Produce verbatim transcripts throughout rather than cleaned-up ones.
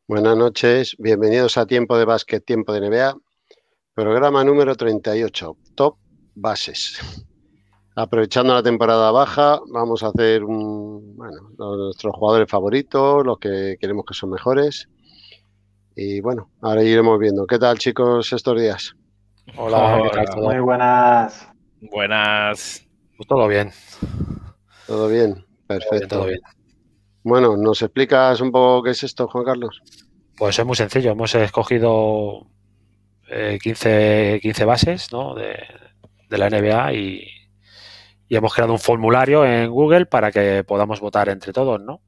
Buenas noches, bienvenidos a Tiempo de Básquet, Tiempo de N B A, programa número treinta y ocho, Top Bases. Aprovechando la temporada baja, vamos a hacer un, bueno, nuestros jugadores favoritos, los que queremos que son mejores. Y bueno, ahora iremos viendo. ¿Qué tal, chicos, estos días? Hola, Hola. ¿Qué tal todo? Muy buenas. Buenas. Pues todo bien. Todo bien, perfecto. Todo bien, todo bien. Bueno, ¿nos explicas un poco qué es esto, Juan Carlos? Pues es muy sencillo. Hemos escogido eh, quince, quince bases, ¿no? de, de la N B A y, y hemos creado un formulario en Google para que podamos votar entre todos, ¿no?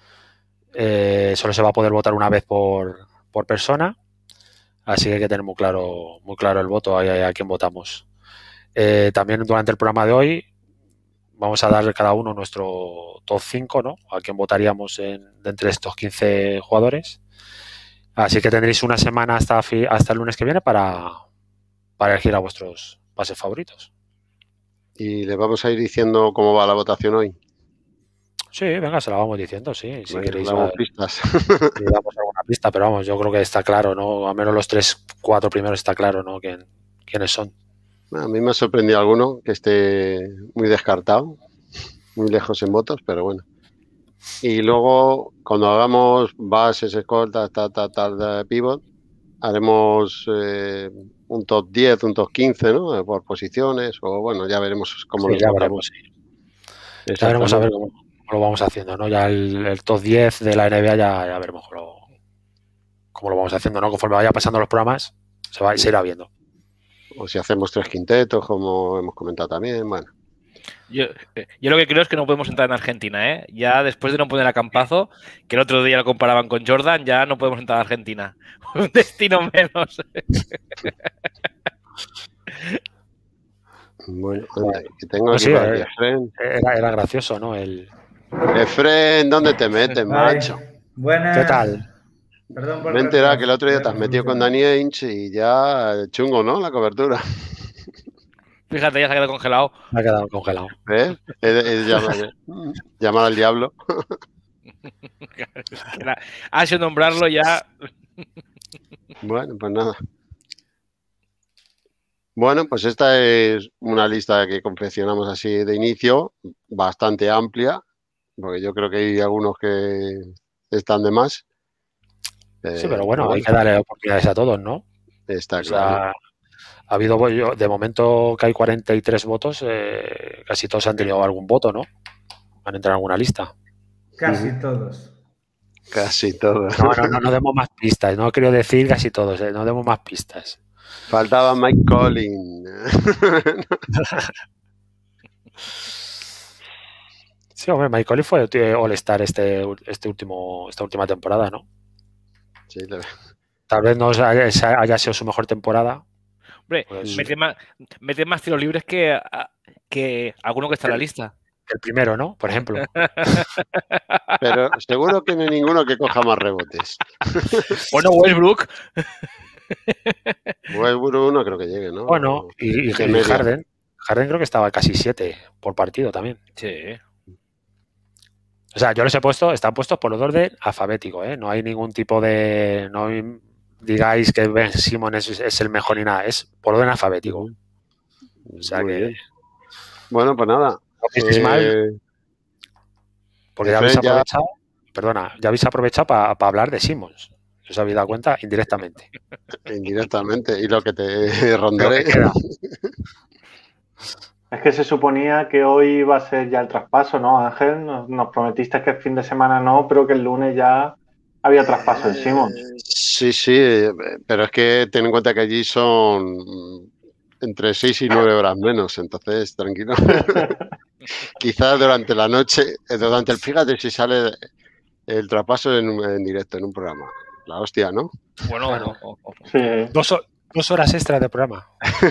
Eh, solo se va a poder votar una vez por, por persona, así que hay que tener muy claro, muy claro el voto a, a quién votamos. Eh, también durante el programa de hoy vamos a darle cada uno nuestro top cinco, ¿no? A quién votaríamos en, de entre estos quince jugadores. Así que tendréis una semana hasta, hasta el lunes que viene para, para elegir a vuestros bases favoritos. Y les vamos a ir diciendo cómo va la votación hoy. Sí, venga, se la vamos diciendo, sí. Si bueno, queréis, damos va, pistas. si damos alguna pista, pero vamos, yo creo que está claro, ¿no? Al menos los tres, cuatro primeros está claro, ¿no? ¿Quién, quiénes son? A mí me ha sorprendido alguno que esté muy descartado, muy lejos en votos, pero bueno. Y luego, cuando hagamos bases, escoltas, tal, tal, tal, pivot, haremos eh, un top diez, un top quince, ¿no? Por posiciones, o bueno, ya veremos cómo sí, los ya votamos. Veremos, sí. Ya veremos a ver cómo, cómo lo vamos haciendo, ¿no? Ya el, el top diez de la N B A ya, ya veremos cómo lo, cómo lo vamos haciendo, ¿no? Conforme vaya pasando los programas, se, va, se irá viendo. O si hacemos tres quintetos, como hemos comentado también, bueno. Yo, yo lo que creo es que no podemos entrar en Argentina, ¿eh? Ya después de no poner a Campazo, que el otro día lo comparaban con Jordan, ya no podemos entrar a Argentina. Un destino menos. Bueno, anda, que tengo no, aquí sí, para era, era, era gracioso, ¿no? El... Efren, ¿dónde te metes, macho? Buenas. ¿Qué tal? Perdón por Me he enterado que el otro día te has metido con Dani Ainge y ya chungo, ¿no? La cobertura. Fíjate, ya se ha quedado congelado. Me ha quedado congelado. ¿Ves? Es, es llamar, llamar al diablo. Ha sido nombrarlo ya. Bueno, pues nada. Bueno, pues esta es una lista que confeccionamos así de inicio, bastante amplia, porque yo creo que hay algunos que están de más. Eh, sí, pero bueno, pero bueno, hay que darle oportunidades a todos, ¿no? Está o claro. Sea, ha habido, yo, de momento que hay cuarenta y tres votos, eh, casi todos han tenido algún voto, ¿no? Han entrado en alguna lista. Casi uh-huh. todos. Casi todos. No, no, no, no demos más pistas, no quiero decir casi todos, eh, no demos más pistas. Faltaba Mike Collins. Sí, hombre, Mike Collins fue All-Star este, este último, esta última temporada, ¿no? Sí, le... Tal vez no haya, haya sido su mejor temporada. Hombre, pues, mete, más, mete más tiros libres que, que alguno que está en la lista. El primero, ¿no? Por ejemplo. Pero seguro que no hay ninguno que coja más rebotes. Bueno, Westbrook. Westbrook no creo que llegue, ¿no? Bueno, y, y, y Harden. Harden creo que estaba casi siete por partido también. Sí. O sea, yo los he puesto, están puestos por orden alfabético, ¿eh? No hay ningún tipo de... No digáis que Ben Simmons es, es el mejor ni nada, es por orden alfabético. Uh-huh. O sea Muy que... bien. Bueno, pues nada. No eh, mal, porque ya habéis aprovechado, ya... perdona, ya habéis aprovechado para pa hablar de Simmons. ¿Os habéis dado cuenta? Indirectamente. Indirectamente. Y lo que te rondaré. Es que se suponía que hoy iba a ser ya el traspaso, ¿no, Ángel? Nos, nos prometiste que el fin de semana no, pero que el lunes ya había traspaso de Simmons. Sí, sí, pero es que ten en cuenta que allí son entre seis y nueve horas menos, entonces tranquilo. Quizás durante la noche, durante el, fíjate si sale el traspaso en, en directo, en un programa. La hostia, ¿no? Bueno, bueno. Sí. Dos, dos horas extra de programa.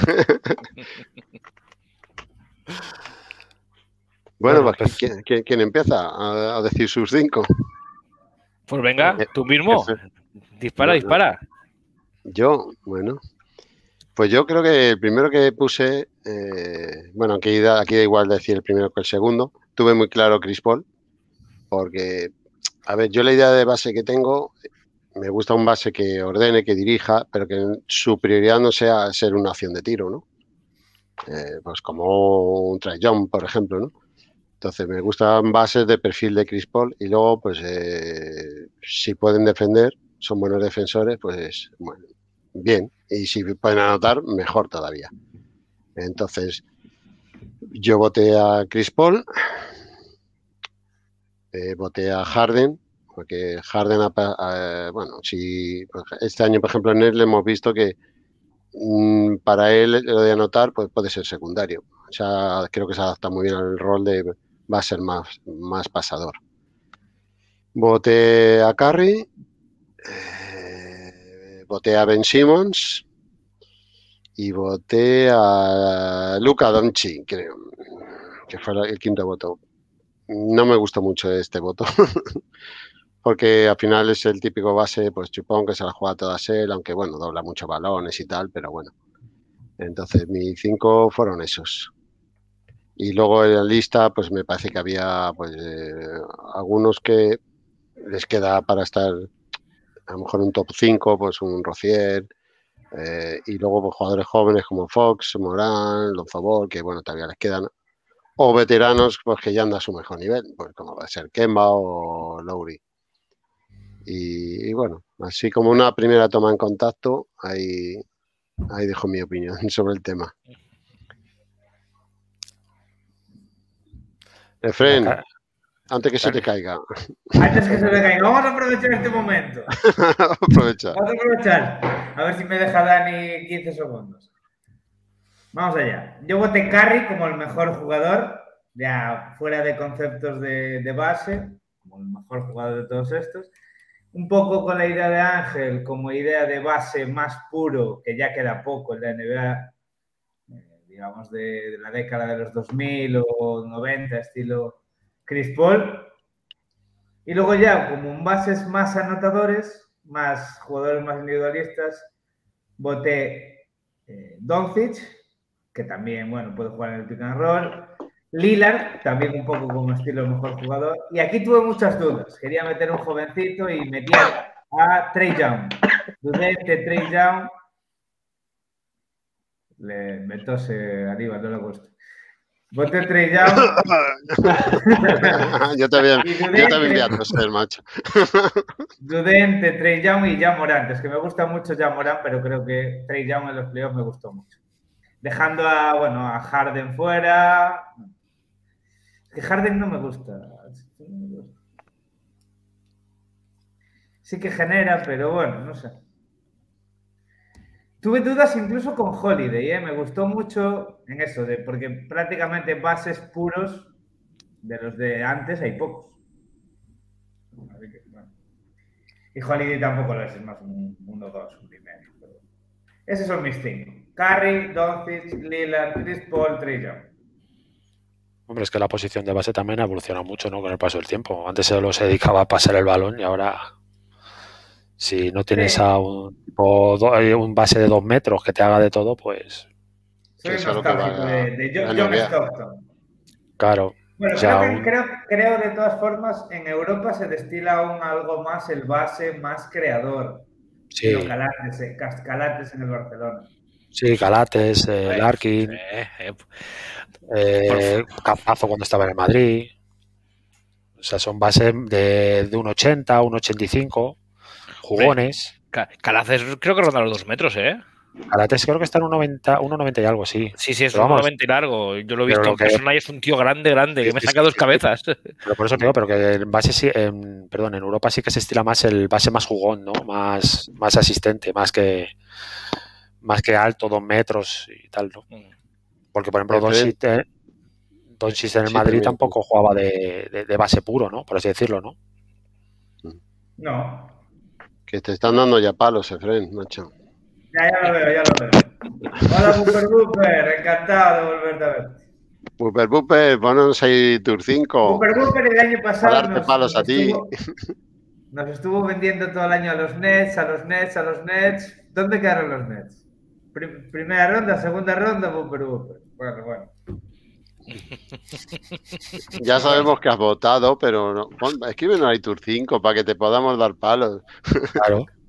Bueno, bueno, pues, ¿quién, quién, ¿quién empieza a, a decir sus cinco? Pues venga, eh, tú mismo. Eh, dispara, bueno, dispara. Yo, bueno. Pues yo creo que el primero que puse, eh, bueno, aquí da, aquí da igual decir el primero que el segundo. Tuve muy claro Chris Paul, porque, a ver, yo la idea de base que tengo, me gusta un base que ordene, que dirija, pero que su prioridad no sea ser una acción de tiro, ¿no? Eh, pues como un Trae Young, por ejemplo, ¿no? Entonces me gustan bases de perfil de Chris Paul y luego, pues, eh, si pueden defender, son buenos defensores, pues, bueno, bien. Y si pueden anotar, mejor todavía. Entonces, yo voté a Chris Paul, eh, voté a Harden, porque Harden, eh, bueno, si este año, por ejemplo, en él hemos visto que mmm, para él lo de anotar pues puede ser secundario. O sea, creo que se adapta muy bien al rol de va a ser más, más pasador. Voté a Curry, eh, voté a Ben Simmons y voté a Luka Doncic, creo, que fue el quinto voto. No me gustó mucho este voto. Porque al final es el típico base, pues chupón, que se la juega todas él, aunque bueno, dobla muchos balones y tal, pero bueno. Entonces, mis cinco fueron esos. Y luego en la lista, pues me parece que había pues eh, algunos que les queda para estar a lo mejor un top cinco, pues un Rozier, eh, y luego pues, jugadores jóvenes como Fox, Morán, Lonzo Ball, que bueno, todavía les quedan. O veteranos, pues que ya andan a su mejor nivel, pues como va a ser Kemba o Lowry. Y, y bueno, así como una primera toma en contacto, ahí, ahí dejo mi opinión sobre el tema. Efren, antes que se te caiga. Antes que se me caiga, vamos a aprovechar este momento. Aprovecha. Vamos a aprovechar. A ver si me deja Dani quince segundos. Vamos allá. Yo voté Curry como el mejor jugador, ya fuera de conceptos de, de base, como el mejor jugador de todos estos. Un poco con la idea de Ángel, como idea de base más puro, que ya queda poco en la N B A, eh, digamos de, de la década de los dos mil o noventa, estilo Chris Paul. Y luego ya, como un bases más anotadores, más jugadores más individualistas, voté eh, Doncic, que también, bueno, puede jugar en el pick and roll. Lillard, también un poco como estilo mejor jugador. Y aquí tuve muchas dudas. Quería meter un jovencito y metí a Trae Young. Dudé entre Trae Young. Le me tose Aníbal, no le gusta. Voté Trae Young. yo también, yo también voy a toser, macho. Dudé entre Trae Young y Ja Morant. Es que me gusta mucho Ja Morant, pero creo que Trae Young en los playoffs me gustó mucho. Dejando a, bueno, a Harden fuera. Que Harden no me gusta. Sí que genera, pero bueno, no sé. Tuve dudas incluso con Holiday, ¿eh? Me gustó mucho en eso, de, porque prácticamente bases puros de los de antes hay pocos. Que, bueno. Y Holiday tampoco lo es, es más un uno dos, un primero. Pero... esos son mis cinco. Curry, Doncic, Lillard, Chris Paul, Trae Young. Hombre, es que la posición de base también ha evolucionado mucho, ¿no? Con el paso del tiempo. Antes solo se dedicaba a pasar el balón y ahora, si no tienes sí. a un, un base de dos metros que te haga de todo, pues... Soy nostálgico de, de John, John Stockton. Claro. Bueno, o sea, creo, que, un... creo, creo de todas formas, en Europa se destila aún algo más el base más creador. Sí. Calates, eh, Calates en el Barcelona. Sí, Calates, eh, Larkin, eh, eh, eh, Campazo cuando estaba en el Madrid. O sea, son bases de, de un ochenta, un ochenta y cinco, jugones. Calates creo que ronda los dos metros, ¿eh? Calates creo que está en un noventa, uno noventa y algo, sí. Sí, sí, es un noventa y largo. Yo lo he visto en persona y es un tío grande, grande, que me saca dos cabezas. Pero por eso te digo, pero que en base sí, en, perdón, en Europa sí que se estila más el base más jugón, ¿no? Más, más asistente, más que más que alto, dos metros y tal, ¿no? Porque, por ejemplo, Doncic eh, Doncic en el sí, Madrid tampoco jugaba de, de, de base puro, ¿no? Por así decirlo, ¿no? No. Que te están dando ya palos, Efren, macho. Ya, ya lo veo, ya lo veo. Hola, Booper Booper, encantado de volverte a ver. Booper Booper, ponos ahí Tour cinco. Booper Booper el año pasado darte nos, palos nos, a ti. estuvo, nos estuvo vendiendo todo el año a los Nets, a los Nets, a los Nets. ¿Dónde quedaron los Nets? Prim primera ronda, segunda ronda, Booper Booper. Bueno, bueno. Ya sabemos que has votado, pero no. Escríbenos ahí Tour cinco para que te podamos dar palos. Claro.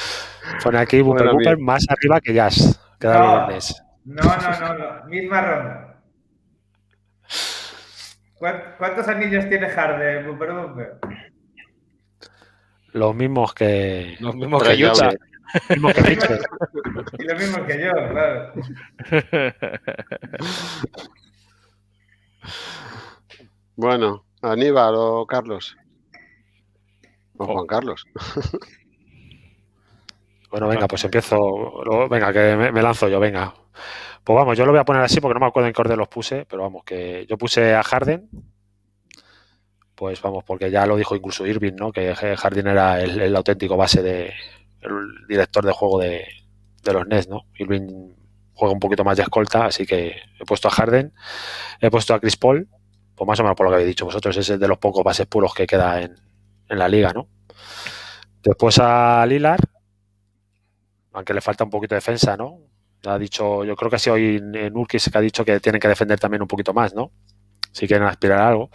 Pone aquí Booper Bueno, Booper bien. más arriba que Jazz. Que David No, Ornés. no, no, no, no. Misma ronda. ¿Cuán- ¿Cuántos anillos tiene Harden, Booper Booper? Los mismos que. Los mismos Trae que Utah. Young. Los mismos que Mitchell. Y lo mismo que yo, claro. Bueno, Aníbal o Carlos. O Oh. Juan Carlos. Bueno, venga, pues empiezo. lo- Venga, que me, me lanzo yo, venga. Pues vamos, yo lo voy a poner así porque no me acuerdo en qué orden los puse, pero vamos, que yo puse a Harden. Pues vamos, porque ya lo dijo incluso Irving, ¿no? Que Harden era el, el auténtico base de. El director de juego de, de los Nets, ¿no? Irving juega un poquito más de escolta, así que he puesto a Harden, he puesto a Chris Paul, pues más o menos por lo que habéis dicho vosotros, ese es de los pocos bases puros que queda en, en la liga, ¿no? Después a Lillard, aunque le falta un poquito de defensa, ¿no? Ha dicho, yo creo que ha sido hoy Nurkic que ha dicho que tienen que defender también un poquito más, ¿no? Si quieren aspirar a algo.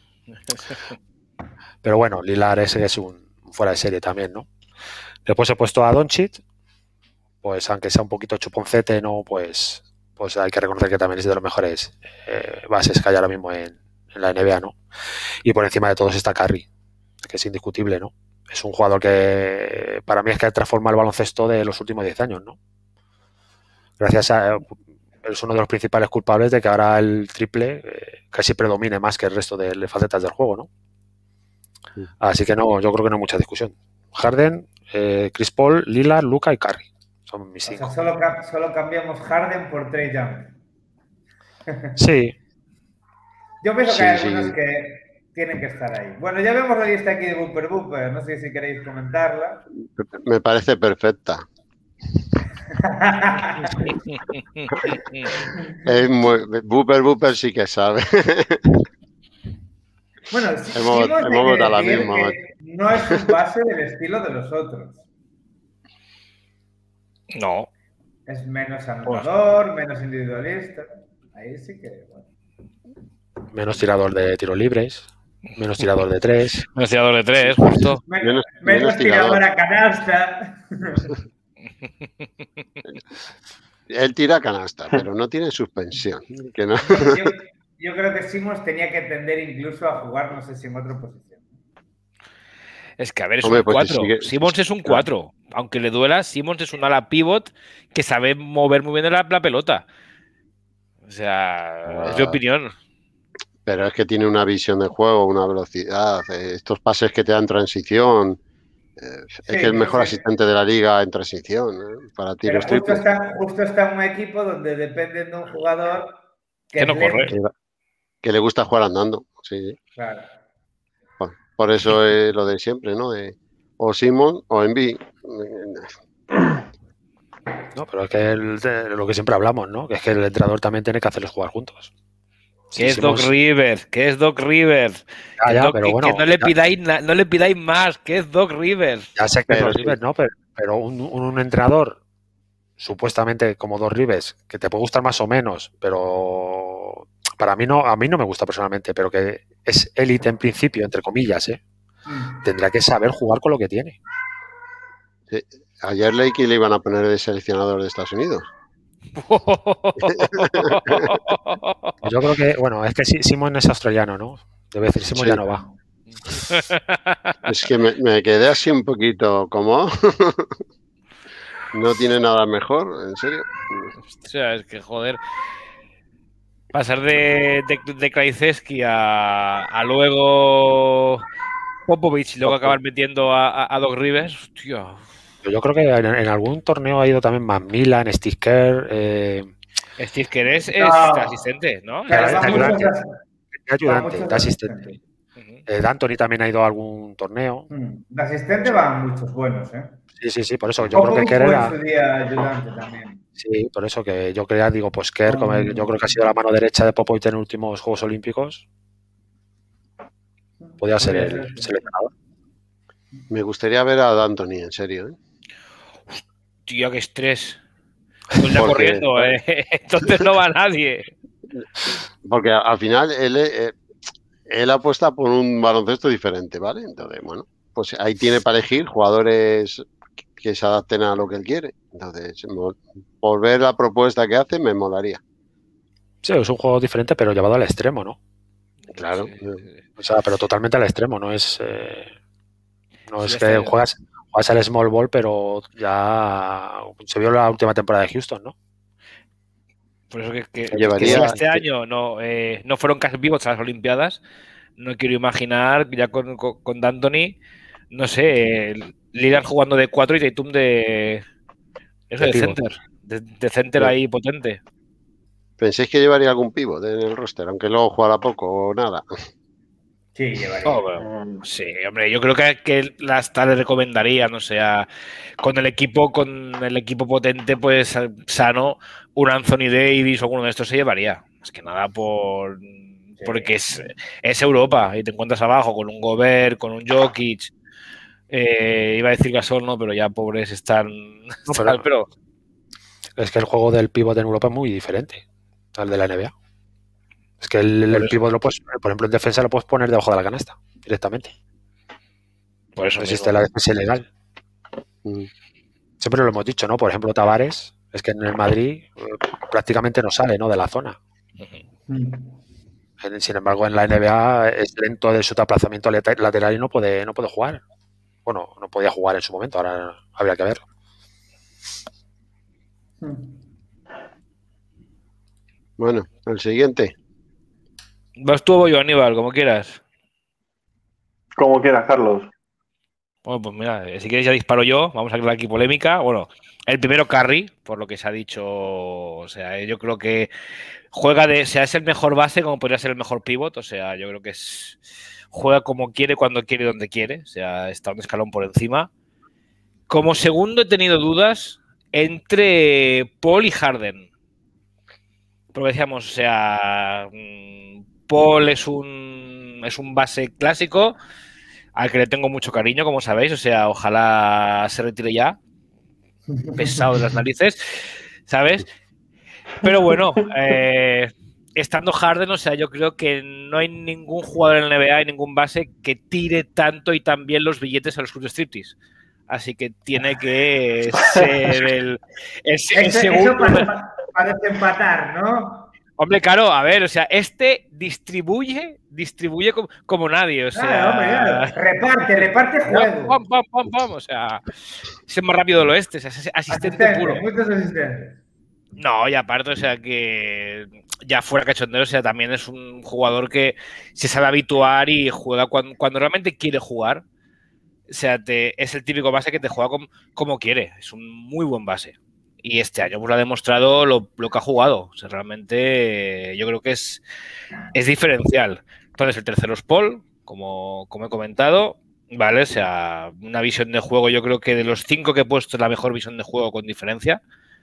Pero bueno, Lillard ese es un fuera de serie también, ¿no? Después he puesto a Doncic, pues aunque sea un poquito chuponcete, ¿no? Pues, pues hay que reconocer que también es de los mejores eh, bases que hay ahora mismo en, en la N B A, ¿no? Y por encima de todos está Curry, que es indiscutible, ¿no? Es un jugador que para mí es que transforma el baloncesto de los últimos diez años, ¿no? Gracias a... Es uno de los principales culpables de que ahora el triple eh, casi predomine más que el resto de facetas del juego, ¿no? Así que no, yo creo que no hay mucha discusión. Harden, eh, Chris Paul, Lillard, Luka y Curry. Son mis O cinco. sea, solo, ca- solo cambiamos Harden por Trey Young. Sí, Yo pienso Sí, que hay sí. algunos que tienen que estar ahí. Bueno, ya vemos la lista aquí de Booper Booper. No sé si queréis comentarla. Me parece perfecta. Es muy... Booper Booper sí que sabe. Bueno, sí, Hemos- Simmons hay hemos que votado la decir misma, que macho. no es un base del estilo de los otros. No. Es menos anotador, menos individualista. Ahí sí que... Bueno. menos tirador de tiros libres, menos tirador de tres. Un tirador de tres, justo. Menos, Menos- menos menos tirador tirador. a canasta. Él tira canasta, pero no tiene suspensión. Que no... Yo, yo creo que Simmons tenía que tender incluso a jugar, no sé si en otra posición. Es que, a ver, es Hombre, un pues cuatro. sigue- Simmons es un cuatro. Aunque le duela, Simmons es un ala pivot que sabe mover muy bien la, la pelota. O sea, es mi Ah. opinión. Pero es que tiene una visión de juego, una velocidad, eh, estos pases que te dan transición. eh, Sí, es que el mejor sí. asistente de la liga en transición, ¿eh? Para Pero tiros justo triples. está, justo está en un equipo donde dependen de un jugador que, Que es no lento. corre. Que, que le gusta jugar andando. Sí, sí. Claro. Por, por eso es lo de siempre, ¿no? De, o Simon o Embiid. No, pero es que el- de lo que siempre hablamos, ¿no? Que es que el entrenador también tiene que hacerles jugar juntos. Que es Sí, Doc Simmons- Rivers, que es Doc Rivers. Ya, Que ya, no, pero que- bueno, que no le ya- pidáis na- no le pidáis más, que es Doc Rivers. Ya sé que Pero es Dos sí. Rivers, ¿no? Pero, pero un, un- un entrenador supuestamente como Dos Rivers, que te puede gustar más o menos, pero para mí no, a mí no me gusta personalmente, pero que es élite en principio, entre comillas, ¿eh? Mm. Tendrá que saber jugar con lo que tiene. Ayer leí que le iban a poner de seleccionador de Estados Unidos. Yo creo que, bueno, es que Si- Simon es australiano, ¿no? Debe decir, Simon Sí. ya no va. Es que me, me quedé así un poquito como... no tiene nada mejor, en serio. O sea, es que joder. Pasar de, de, de Krajicki a, a luego Popovich y luego acabar metiendo a, a, a Doc Rivers. Hostia. Yo creo que en, en algún torneo ha ido también más Milan, Steve Kerr, eh, Steve Kerr es, es No. asistente, ¿no? Claro, Claro, está va muchos ayudante. de- de ayudante, muchos de de asistente. asistente. Ujú. Eh, D'Antoni también ha ido a algún torneo. Mm. De asistente van muchos buenos, ¿eh? Sí, sí, sí, por eso yo creo que Popovich Kerr fue era... en su día ayudante también. Sí, por eso que yo creía, digo, pues Kerr, como el- yo creo que ha sido la mano derecha de Popovich en los últimos Juegos Olímpicos, podía ser Podría el ser, sí. seleccionador. Me gustaría ver a D'Antoni, en serio. ¿eh? Tío, qué estrés. Estoy ya Porque- corriendo, ¿eh? Entonces no va nadie. Porque a- al final él, eh, él apuesta por un baloncesto diferente, ¿vale? Entonces, bueno, pues ahí tiene para elegir jugadores que se adapten a lo que él quiere. Entonces, por ver la propuesta que hace, me molaría. Sí, es un juego diferente, pero llevado al extremo, ¿no? Claro. Sí, sí, sí. O sea, pero totalmente al extremo, no es eh, no Sí, es está que bien. juegas, juegas al small ball, pero ya se vio la última temporada de Houston, ¿no? Por eso que, que- Llevaría- que si este año no, eh, no fueron casi vivos a las Olimpiadas, no quiero imaginar ya con, con, con D'Antoni, no sé, eh, Lillard jugando de cuatro y Tatum de eso, De de, pivot. center, de, de center No. ahí potente. ¿Pensáis que llevaría algún pivot en el roster, aunque luego jugara poco o nada? Sí, llevaría. Oh, bueno, Mm, sí, hombre, yo creo que, que hasta le recomendaría, no sea, con el equipo, con el equipo potente, pues sano, un Anthony Davis o alguno de estos se llevaría. Más que nada por porque es, es Europa y te encuentras abajo con un Gobert, con un Jokic. Eh, iba a decir Gasol, no, pero ya pobres están. No, están- pero, pero es que el juego del pivot en Europa es muy diferente al de la N B A. Es que el, Por el eso. pivot lo puedes, por ejemplo, en defensa lo puedes poner debajo de la canasta directamente. por eso No mismo. existe la defensa ilegal. Mm. Siempre lo hemos dicho, ¿no? Por ejemplo, Tavares, es que en el Madrid eh, prácticamente no sale, ¿no? De la zona. Ujú. En- Sin embargo, en la N B A es lento de su desplazamiento leta- lateral y no puede, no puede jugar. Bueno, no podía jugar en su momento, ahora habría que verlo. Bueno, el siguiente. Vas tú o voy yo, Aníbal, como quieras. Como quieras, Carlos. Bueno, pues mira, eh, si quieres ya disparo yo, vamos a crear aquí polémica. Bueno, el primero Curry, por lo que se ha dicho, o sea, yo creo que juega de, o sea, es el mejor base como podría ser el mejor pivot, o sea, yo creo que es juega como quiere, cuando quiere y donde quiere, o sea, está un escalón por encima. Como segundo he tenido dudas entre Paul y Harden. Porque decíamos, o sea, Paul es un es un base clásico al que le tengo mucho cariño, como sabéis, o sea, ojalá se retire ya, pesado de las narices, ¿sabes? Pero bueno, eh, estando Harden, o sea, yo creo que no hay ningún jugador en la N B A y ningún base que tire tanto y tan bien los billetes a los clubes de striptease. Así que tiene que ser el, el, el Ese- segundo. Eso para, para desempatar, ¿no? Hombre, claro, a ver, o sea, este distribuye, distribuye como, como nadie, o sea. Claro, hombre, claro. Reparte, reparte juego. Pam, pam, pam, pam, o sea, es el más rápido del oeste, o sea, es asistente Asistente, puro. muchos asistentes. No, y aparte, o sea, que ya fuera cachondeo, o sea, también es un jugador que se sabe habituar y juega cuando, cuando realmente quiere jugar. O sea, te, es el típico base que te juega como, como quiere. Es un muy buen base. Y este año pues ha demostrado lo, lo que ha jugado. O sea, realmente yo creo que es, es diferencial. Entonces, el tercero es Paul, como, como he comentado. Vale, o sea, una visión de juego, yo creo que de los cinco que he puesto es la mejor visión de juego con diferencia.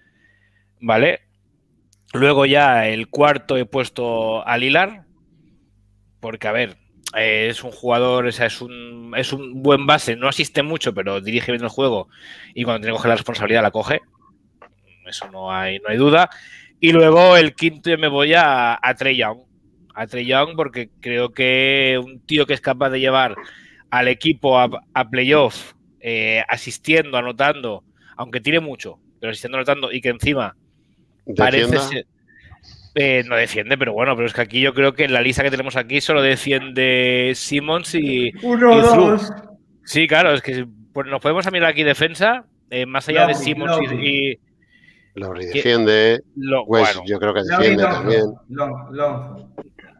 Vale. Luego ya el cuarto he puesto a Lillard. Porque, a ver, eh, es un jugador, o sea, es un, es un buen base, no asiste mucho, pero dirige bien el juego y cuando tiene que coger la responsabilidad la coge. Eso no hay, no hay duda. Y luego el quinto yo me voy a, a Trae Young. A Trae Young porque creo que un tío que es capaz de llevar al equipo a, a playoff, eh, asistiendo, anotando, aunque tire mucho, pero asistiendo, anotando y que encima parece ¿Defienda? ser... Eh, no defiende, pero bueno, pero es que aquí yo creo que en la lista que tenemos aquí solo defiende Simmons y, Uno, y Drew. dos. Sí, claro, es que pues, nos podemos mirar aquí defensa, eh, más allá de Lobby, Simmons y, lobby. y Lowry que- defiende. lo, West, bueno, yo creo que Lowry defiende Lonzo, también. Lon- Lonzo.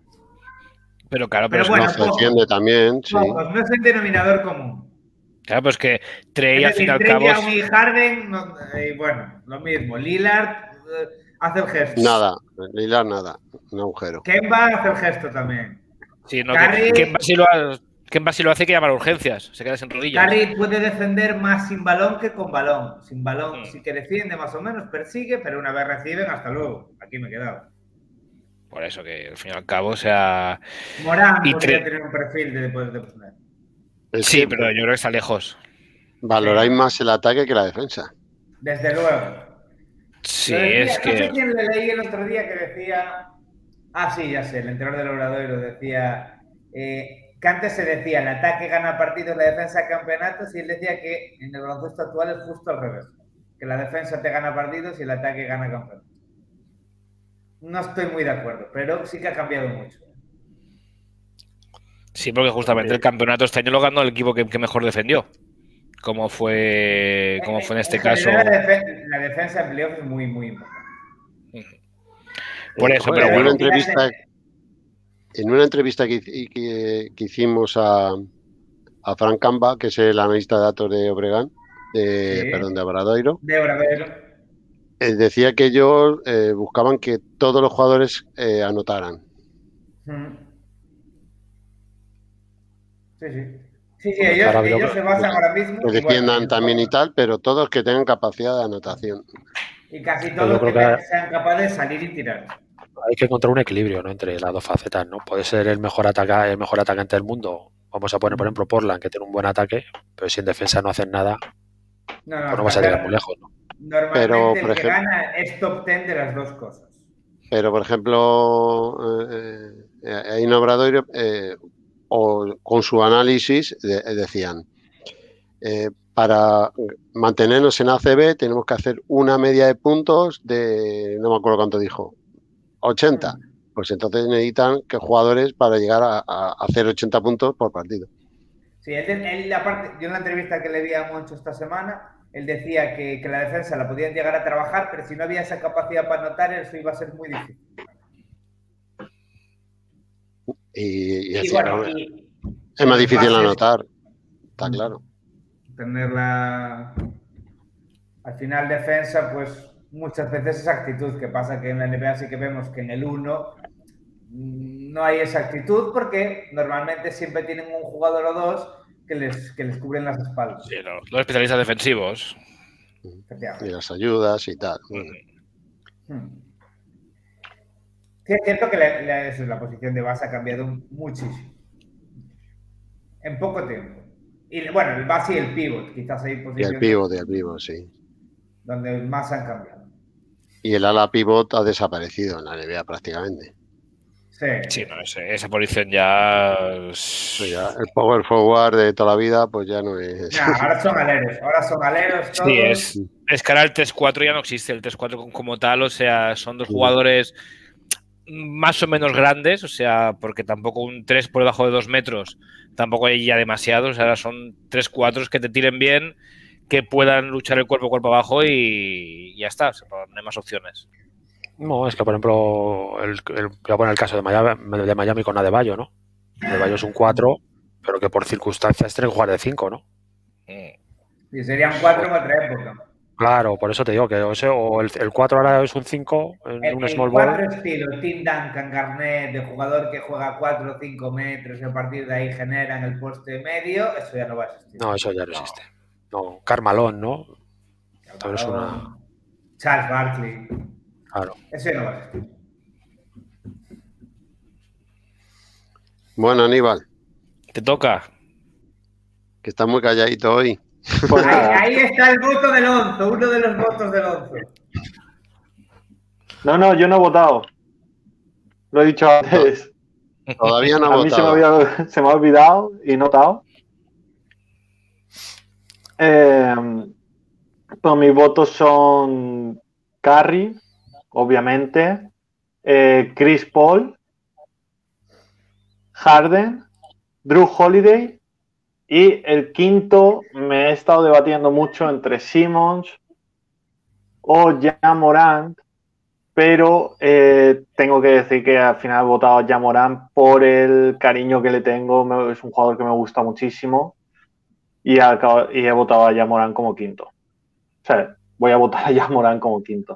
pero claro, Pero pero, es, bueno, Lonzo pocos. defiende también, sí. Pocos, no es el denominador común. claro, pues que Trey Es al fin y decir, al Trae cabo. Young y Harden, no- eh, bueno, lo mismo. Lillard eh, hace el gesto. Nada, Lillard nada, un agujero. Kemba hace el gesto también. Sí, no, Curry- que, que, si lo, ha- que si lo hace que llamar a urgencias, se queda sin rodillas. Curry puede defender más sin balón que con balón. Sin balón Mm. sí que defiende más o menos, persigue, pero una vez reciben, hasta luego. Aquí me he quedado. Por eso que al fin y al cabo, o sea. Morán Y podría Tre- tener un perfil de poder defender. Es Sí, que pero yo creo que está lejos. valoráis más el ataque que la defensa. Desde luego. Sí, Lo decía- es No sé que. quién le leí el otro día que decía. Ah, sí, ya sé, el entrenador del Obradoiro decía. eh, que antes se decía el ataque gana partidos, la defensa campeonatos, y él decía que en el baloncesto actual es justo al revés, que la defensa te gana partidos y el ataque gana campeonatos. No estoy muy de acuerdo, pero sí que ha cambiado mucho. Sí, porque justamente el campeonato este año lo ganó el equipo que, que mejor defendió. Como fue, como fue en este en caso. La, defen la defensa en playoff es muy, muy importante. Por eso, Joder, pero en bueno. Una entrevista, en una entrevista que, que, que hicimos a, a Frank Camba, que es el analista de datos de Obregán, de, Sí. perdón, de Obradoiro, De Obradoiro. eh, decía que ellos eh, buscaban que todos los jugadores eh, anotaran. Mm. Sí, sí. Sí, sí, ellos, Claro, ellos pero- se basan ahora mismo. Que y defiendan bueno, también y tal, pero todos que tengan capacidad de anotación. Y casi Yo todos creo que, que- sean capaces de salir y tirar. Hay que encontrar un equilibrio, ¿no? Entre las dos facetas, ¿no? Puede ser el mejor ataca, el mejor atacante del mundo. Vamos a poner, por ejemplo, Portland, que tiene un buen ataque, pero si en defensa no hacen nada, No, no, pues no vas a está llegar claro. muy lejos, ¿no? Normalmente Pero, el por que ejemplo- gana es top ten de las dos cosas. Pero, por ejemplo, eh, eh, ahí en Obradoiro, eh, o con su análisis, de, decían, eh, para mantenernos en A C B tenemos que hacer una media de puntos de, no me acuerdo cuánto dijo, ochenta. Pues entonces necesitan que jugadores para llegar a, a hacer ochenta puntos por partido. Sí, él, él, aparte, yo en la entrevista que le vi a Moncho esta semana, él decía que, que la defensa la podían llegar a trabajar, pero si no había esa capacidad para anotar, eso iba a ser muy difícil. Y, y Y decía, bueno, hombre, y es más los difícil bases- anotar, está claro. tenerla al final defensa, pues muchas veces es actitud, que pasa que en la N B A sí que vemos que en el uno no hay esa actitud porque normalmente siempre tienen un jugador o dos que les, que les cubren las espaldas. Sí, los, los especialistas defensivos. Y las ayudas y tal. Bueno. Hmm. Sí, es cierto que la, la, eso, la posición de base ha cambiado muchísimo. En poco tiempo. Y bueno, el base y el pivot, quizás hay Y posiciones el pivot, y el pivot, sí. donde más han cambiado. Y el ala pivot ha desaparecido en la N B A prácticamente. Sí, Sí, no, ese, esa posición ya, Pues ya el power forward de toda la vida, pues ya no es. Nah, ahora son aleros, ahora son aleros todos. Sí, es, es que ahora el tres cuatro ya no existe, el tres cuatro como tal, o sea, son dos jugadores más o menos grandes, o sea, porque tampoco un tres por debajo de dos metros, tampoco hay ya demasiados, ahora son tres cuatro que te tiren bien, que puedan luchar el cuerpo cuerpo abajo y ya está, o sea, no hay más opciones. No, es que, por ejemplo, el, el, voy a poner el caso de Miami, de Miami con Adebayo, ¿no? Adebayo es un cuatro, pero que por circunstancias tiene que jugar de cinco, ¿no? Y serían cuatro en otra época. Claro, por eso te digo que o, sea, o el, el cuatro ahora es un cinco en El, un el small cuatro ball. estilo Tim Duncan, Garnett, de jugador que juega cuatro o cinco metros y a partir de ahí generan el poste medio, eso ya no va a existir. No, eso ya no existe. No, Carmalón, ¿no? También es una... Charles Barkley. Claro. Eso ya no va a existir. Bueno, Aníbal, Te toca. que está muy calladito hoy. Pues Ahí, nada. ahí está el voto del once, uno de los votos del once. No, no, yo no he votado. Lo he dicho antes. Todavía no ha A mí se me, votado. había, se me ha olvidado y notado. Eh, pues mis votos son Curry, obviamente, eh, Chris Paul, Harden, Drew Holiday y el quinto me he estado debatiendo mucho entre Simmons o Ja Morant, pero eh, tengo que decir que al final he votado a Ja Morant por el cariño que le tengo. Me, es un jugador que me gusta muchísimo y, acabo, y he votado a Ja Morant como quinto. O sea, voy a votar a Ja Morant como quinto.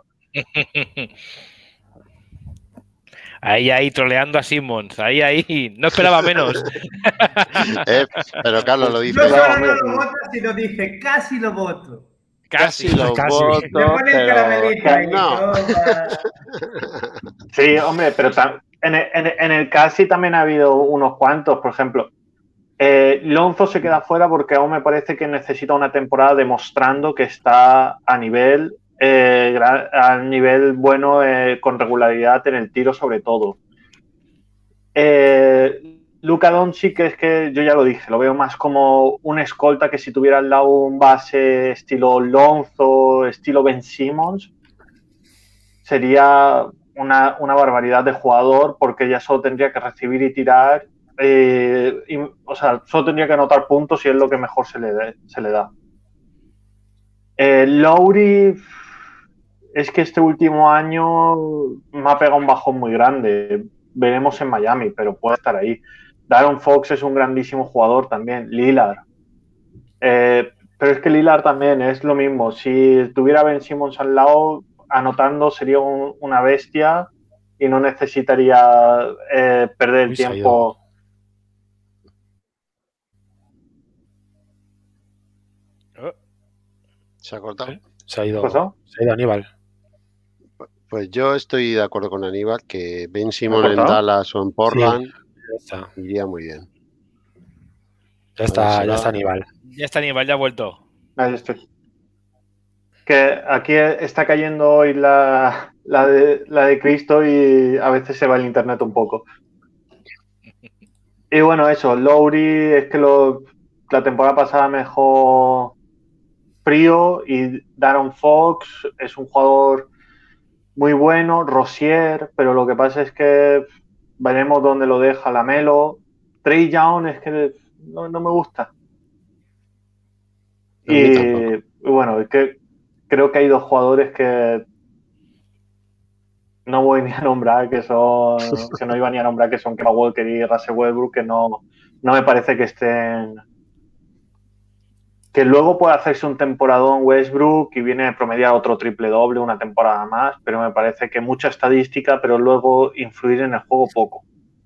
Ahí, ahí, troleando a Simmons. Ahí, ahí. No esperaba menos. eh, pero Carlos lo dice. No solo hombre, no lo vota, sino dice casi lo voto. Casi. Casi lo casi. voto, Le pone el pero caramelito ahí, no. toma. Sí, hombre, pero en el, en, el, en el casi también ha habido unos cuantos. Por ejemplo, eh, Lonzo se queda fuera porque aún me parece que necesita una temporada demostrando que está a nivel eh, a nivel bueno eh, con regularidad en el tiro sobre todo. Eh, Luka Doncic, es que yo ya lo dije, lo veo más como un escolta que si tuviera al lado un base estilo Lonzo, estilo Ben Simmons, sería una, una barbaridad de jugador porque ya solo tendría que recibir y tirar, eh, y, o sea, solo tendría que anotar puntos y es lo que mejor se le, de, se le da. Eh, Lowry, es que este último año me ha pegado un bajón muy grande. Veremos en Miami, pero puede estar ahí. Darren Fox es un grandísimo jugador también. Lillard. Eh, pero es que Lillard también es lo mismo. Si tuviera Ben Simmons al lado, anotando sería un, una bestia y no necesitaría eh, perder el Uy, tiempo. ¿Se ha cortado? ¿Eh? Se ha ido, ¿Qué pasó? se ha ido Aníbal. Pues yo estoy de acuerdo con Aníbal que Ben ¿Me ha Simmons en cortado? Dallas o en Portland Sí, ya está. iría muy bien. Ya está, será- ya está Aníbal. Ya está Aníbal, ya ha vuelto. Ahí estoy. Que aquí está cayendo hoy la, la, de, la de Cristo y a veces se va el internet un poco. Y bueno, eso, Lowry es que lo, la temporada pasada me dejó frío y Darren Fox es un jugador muy bueno, Rozier, pero lo que pasa es que veremos dónde lo deja Lamelo. Trae Young es que no, no me gusta. A mí Y, tampoco. y bueno, es que creo que hay dos jugadores que no voy ni a nombrar, que son que no iba ni a nombrar, que son Kemba Walker y Russell Westbrook, que no, no me parece que estén... Que luego puede hacerse un temporadón Westbrook y viene a promediar otro triple doble, una temporada más, pero me parece que mucha estadística, pero luego influir en el juego poco.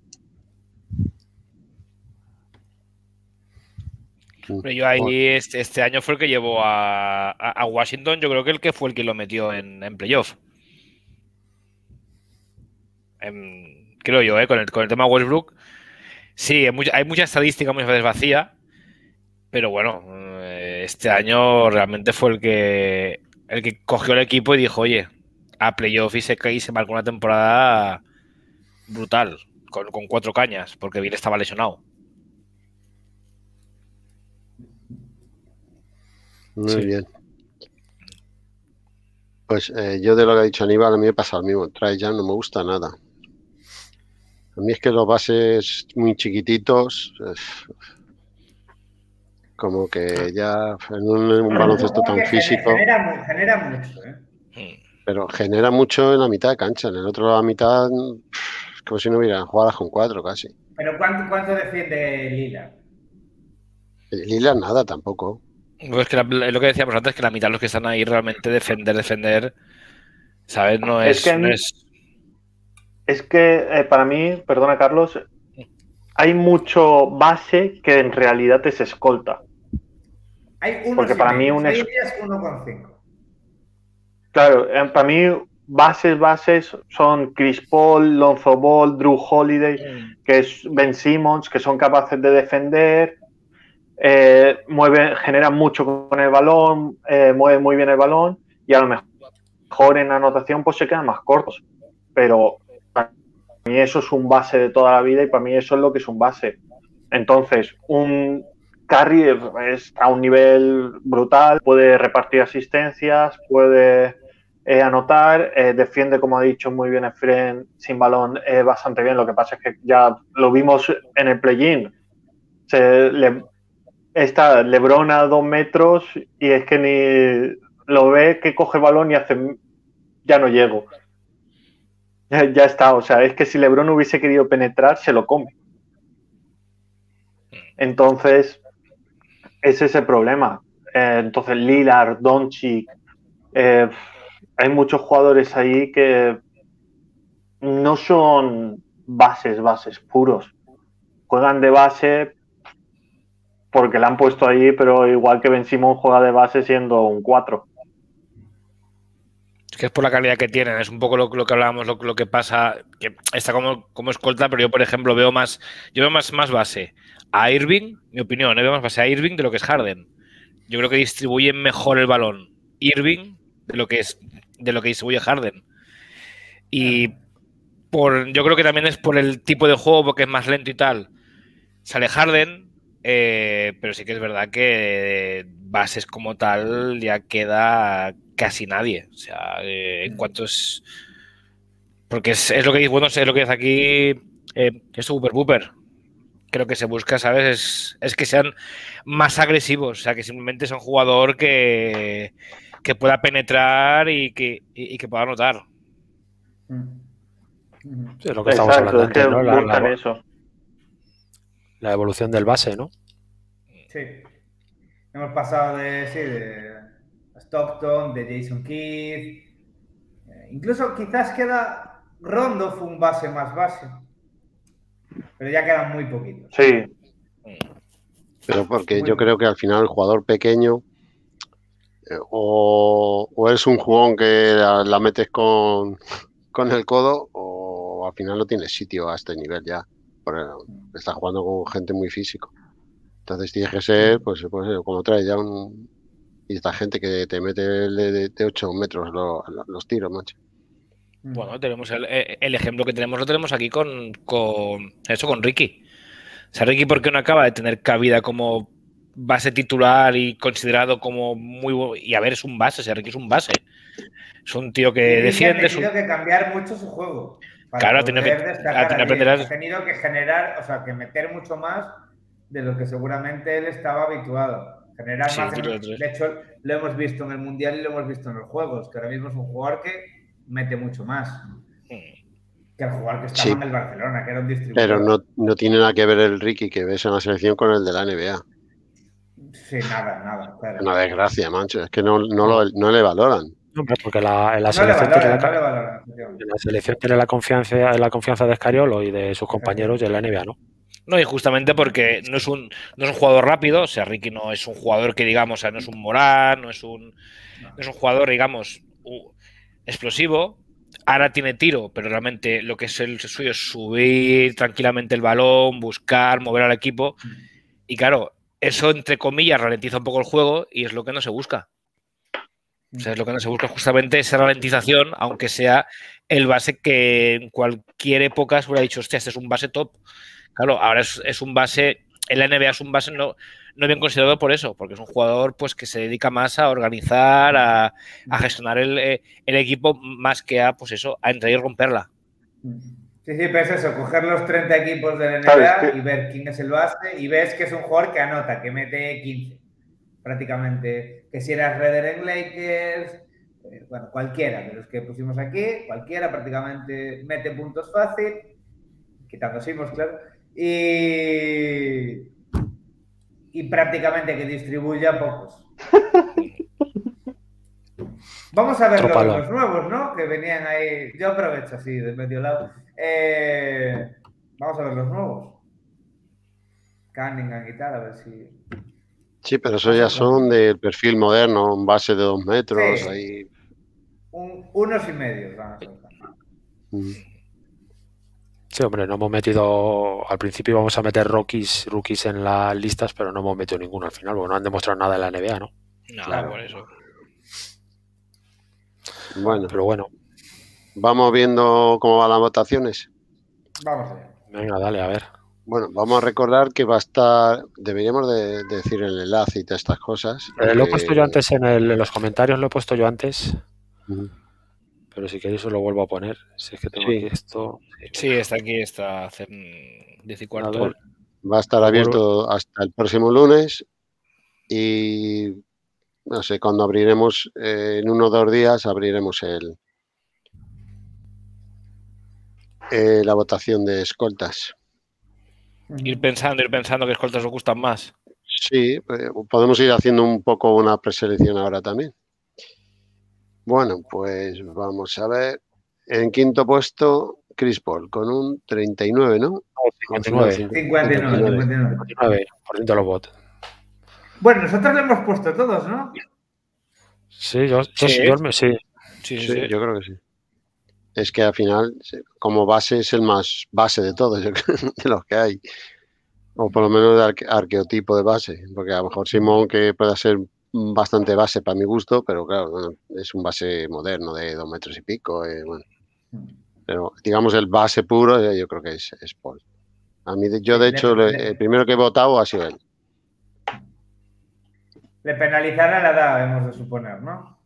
Pero yo ahí este, este año fue el que llevó a, a, a Washington, yo creo que el que fue el que lo metió en, en playoff. En, creo yo, ¿eh? con, el, con el tema Westbrook. Sí, hay mucha, hay mucha estadística muchas veces vacía, pero bueno, este año realmente fue el que el que cogió el equipo y dijo, oye, a playoff y se, y se marcó una temporada brutal, con, con cuatro cañas, porque Bill estaba lesionado. Muy Sí. bien. Pues eh, yo de lo que ha dicho Aníbal, a mí me pasa lo mismo. Trae ya no me gusta nada. A mí es que los bases muy chiquititos, eh, como que ya en un, en un baloncesto tan físico, Genera, genera mucho, ¿eh? pero genera mucho en la mitad de cancha. En el otro lado de la mitad, es como si no hubieran jugadas con cuatro casi. Pero ¿cuánto, cuánto defiende Lillard? Lillard nada tampoco. Pues que la, lo que decíamos antes, que la mitad de los que están ahí realmente defender, defender, ¿sabes? No es... Es que, no es... es que eh, para mí, perdona Carlos, hay mucho base que en realidad es escolta. Hay uno Porque para mí un es... uno coma cinco. Claro, eh, para mí bases, bases son Chris Paul, Lonzo Ball, Drew Holiday, mm. que es Ben Simmons, que son capaces de defender, eh, mueven, generan mucho con el balón, eh, mueven muy bien el balón y a lo mejor en anotación pues se quedan más cortos. Pero para mí eso es un base de toda la vida y para mí eso es lo que es un base. Entonces, un Curry está a un nivel brutal, puede repartir asistencias, puede eh, anotar, eh, defiende, como ha dicho muy bien Efren, sin balón eh, bastante bien. Lo que pasa es que ya lo vimos en el play-in. Se le, está LeBron a dos metros y es que ni lo ve que coge el balón y hace, ya no llego. Ya, ya está, o sea, es que si LeBron hubiese querido penetrar, se lo come. Entonces, ese es el problema. Eh, entonces, Lillard, Doncic, eh, hay muchos jugadores ahí que no son bases, bases puros. Juegan de base porque la han puesto ahí, pero igual que Ben Simmons juega de base siendo un cuatro. Es que es por la calidad que tienen, es un poco lo, lo que hablábamos, lo, lo que pasa, que está como, como escolta, pero yo, por ejemplo, veo más, yo veo más, más base a Irving, mi opinión, ¿eh? veo más base a Irving de lo que es Harden. Yo creo que distribuyen mejor el balón Irving de lo que es de lo que distribuye Harden. Y por, yo creo que también es por el tipo de juego, porque es más lento y tal. sale Harden, eh, pero sí que es verdad que bases como tal ya queda casi nadie. O sea, eh, en cuanto es... Porque es, es lo que dice, bueno, es lo que dice aquí eh, esto Super Booper. Creo que se busca, ¿sabes? Es, es que sean más agresivos, o sea, que simplemente sea un jugador que, que pueda penetrar y que, y, y que pueda anotar. Sí, es lo que estamos Exacto, hablando es que antes, ¿no? La, buscan la- eso. la evolución del base, ¿no? Sí. Hemos pasado de, sí, de Stockton, de Jason Kidd. Eh, incluso quizás queda Rondo fue un base más base. Pero ya quedan muy poquitos. Sí, Pero porque Muy yo creo que al final el jugador pequeño eh, o, o es un jugón que la, la metes con, con el codo o al final no tienes sitio a este nivel ya. Porque estás jugando con gente muy físico. Entonces tienes que ser, pues, pues eh, como traes ya un... Y esta gente que te mete de, de, de ocho metros lo- lo- los tiros, macho. Bueno, tenemos el, el ejemplo que tenemos, lo tenemos aquí con, con eso, con Ricky. O sea, Ricky, ¿por qué no acaba de tener cabida como base titular y considerado como muy bueno? Y a ver, es un base, o sea, Ricky es un base. Es un tío que Y Ricky defiende. ha tenido Un... que cambiar mucho su juego para Claro, ha poder tenido que, destacar ha tenido que allí. aprender a... Ha tenido que generar, o sea, que meter mucho más de lo que seguramente él estaba habituado. Generar Sí, más. tiro de En... tres. De hecho, lo hemos visto en el Mundial y lo hemos visto en los Juegos, que ahora mismo es un jugador que mete mucho más que el jugador que estaba Sí, en el Barcelona, que era un distribuidor. pero no, no tiene nada que ver el Ricky que ves en la selección con el de la N B A. Sí, nada, nada, claro. Una desgracia, mancho. Es que no, no, lo, no le valoran. Hombre, porque la, en la No le selección tiene valoran, la, no le valoran. en la selección tiene la confianza, la confianza de Escariolo y de sus compañeros y en la N B A, ¿no? No, y justamente porque no es un, no es un jugador rápido, o sea, Ricky no es un jugador que digamos, o sea, no es un Morán, no es un, no es un jugador, digamos, uh, explosivo. Ahora tiene tiro, pero realmente lo que es el suyo es subir tranquilamente el balón, buscar, mover al equipo. Y claro, eso entre comillas ralentiza un poco el juego y es lo que no se busca. O sea, es lo que no se busca justamente esa ralentización, aunque sea el base que en cualquier época se hubiera dicho, hostia, este es un base top. Claro, ahora es, es un base, en la N B A es un base no, no bien considerado por eso, porque es un jugador pues que se dedica más a organizar, a, a gestionar el, el equipo, más que a, pues eso, a entrar y romperla. Sí, sí, pero es eso, coger los treinta equipos de la N B A y ver quién es el base y ves que es un jugador que anota, que mete quince, prácticamente. Que si eras Redder en Lakers, eh, bueno, cualquiera de los que pusimos aquí, cualquiera prácticamente mete puntos fácil, quitando Simos, claro, y, y prácticamente que distribuya pocos. Vamos a ver los, los nuevos, ¿no? Que venían ahí. Yo aprovecho así, de medio lado. Eh, vamos a ver los nuevos. Cunningham y tal, a ver si. Sí, pero eso ya son del perfil moderno, un base de dos metros. Sí. Ahí. Un, unos y medios van a soltar. Mm. Sí, hombre, no hemos metido. Al principio íbamos a meter rookies, rookies en las listas, pero no hemos metido ninguno al final, porque no han demostrado nada en la N B A, ¿no? No, Claro. por eso. Bueno, Pero bueno, vamos viendo cómo van las votaciones. Vamos allá. venga, dale, a ver. Bueno, vamos a recordar que va a estar, deberíamos de, de decir el enlace y todas estas cosas. Eh, lo he porque- puesto yo antes en, el- en los comentarios, lo he puesto yo antes, Ujú. pero si queréis os lo vuelvo a poner. Si es que tengo Sí. aquí esto. Sí, está aquí, está hace diez y cuarto. A ver. Va a estar Lo abierto hasta el próximo lunes y no sé, cuando abriremos, eh, en uno o dos días abriremos el eh, la votación de escoltas. Ir pensando, ir pensando que escoltas os gustan más. Sí, eh, podemos ir haciendo un poco una preselección ahora también. Bueno, pues vamos a ver. En quinto puesto, Chris Paul, con un treinta y nueve, ¿no? cincuenta y nueve. cincuenta y nueve, cincuenta y nueve. cincuenta y nueve por ciento de los votos. Bueno, nosotros le hemos puesto todos, ¿no? Sí, yo, yo, Sí. yo me- sí. Sí, sí, Sí, sí. yo creo que sí. Es que al final, sí, como base, es el más base de todos, yo creo, de los que hay. O por lo menos de arque- arqueotipo de base. Porque a lo mejor Simón, que pueda ser bastante base para mi gusto, pero claro, bueno, es un base moderno de dos metros y pico. eh, bueno. Pero digamos el base puro, eh, yo creo que es, es Paul. A mí, yo Sí, de le- hecho, le- le- el primero que he votado ha sido él. Le penalizará la edad, hemos de suponer, ¿no?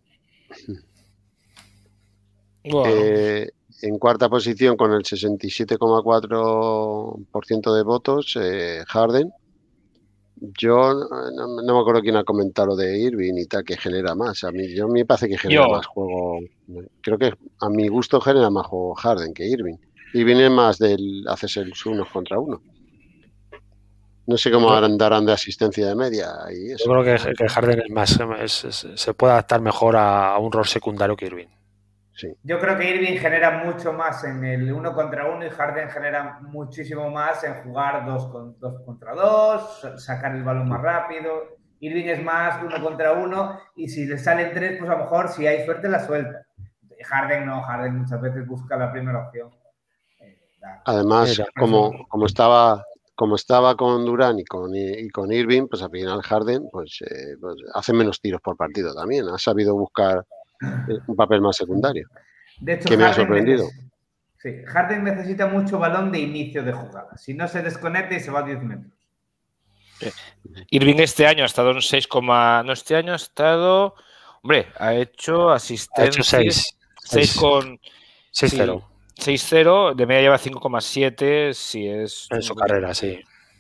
Bueno, Eh, en cuarta posición, con el sesenta y siete coma cuatro por ciento de votos, eh, Harden. Yo no, no me acuerdo quién ha comentado lo de Irving y tal, que genera más. A mí, yo me parece que genera Yo. más juego. Creo que a mi gusto genera más juego Harden que Irving. Irving es más del haces el unos contra uno. No sé cómo Yo- andarán de asistencia de media y eso. Yo creo que, pero que Harden es más, es- es- se puede adaptar mejor a, a un rol secundario que Irving. sí. Yo creo que Irving genera mucho más en el uno contra uno y Harden genera muchísimo más en jugar dos, con, dos contra dos, sacar el balón más rápido. Irving es más uno contra uno y si le salen tres, pues a lo mejor si hay suerte la suelta. Harden no, Harden muchas veces busca la primera opción. Eh, da- Además, Mira, como, como estaba como estaba con Durant y con, y con Irving, pues al final Harden pues, eh, pues hace menos tiros por partido también. Ha sabido buscar eh, un papel más secundario. De hecho, Que me ha Harden, sorprendido. neces- sí, Harden necesita mucho balón de inicio de jugada. Si no se desconecta y se va a diez metros. Irving este año ha estado en seis, no, este año ha estado, hombre, ha hecho ha asistencia hecho seis. seis con seis cero seis cero, de media lleva cinco coma siete, si es en su carrera, sí.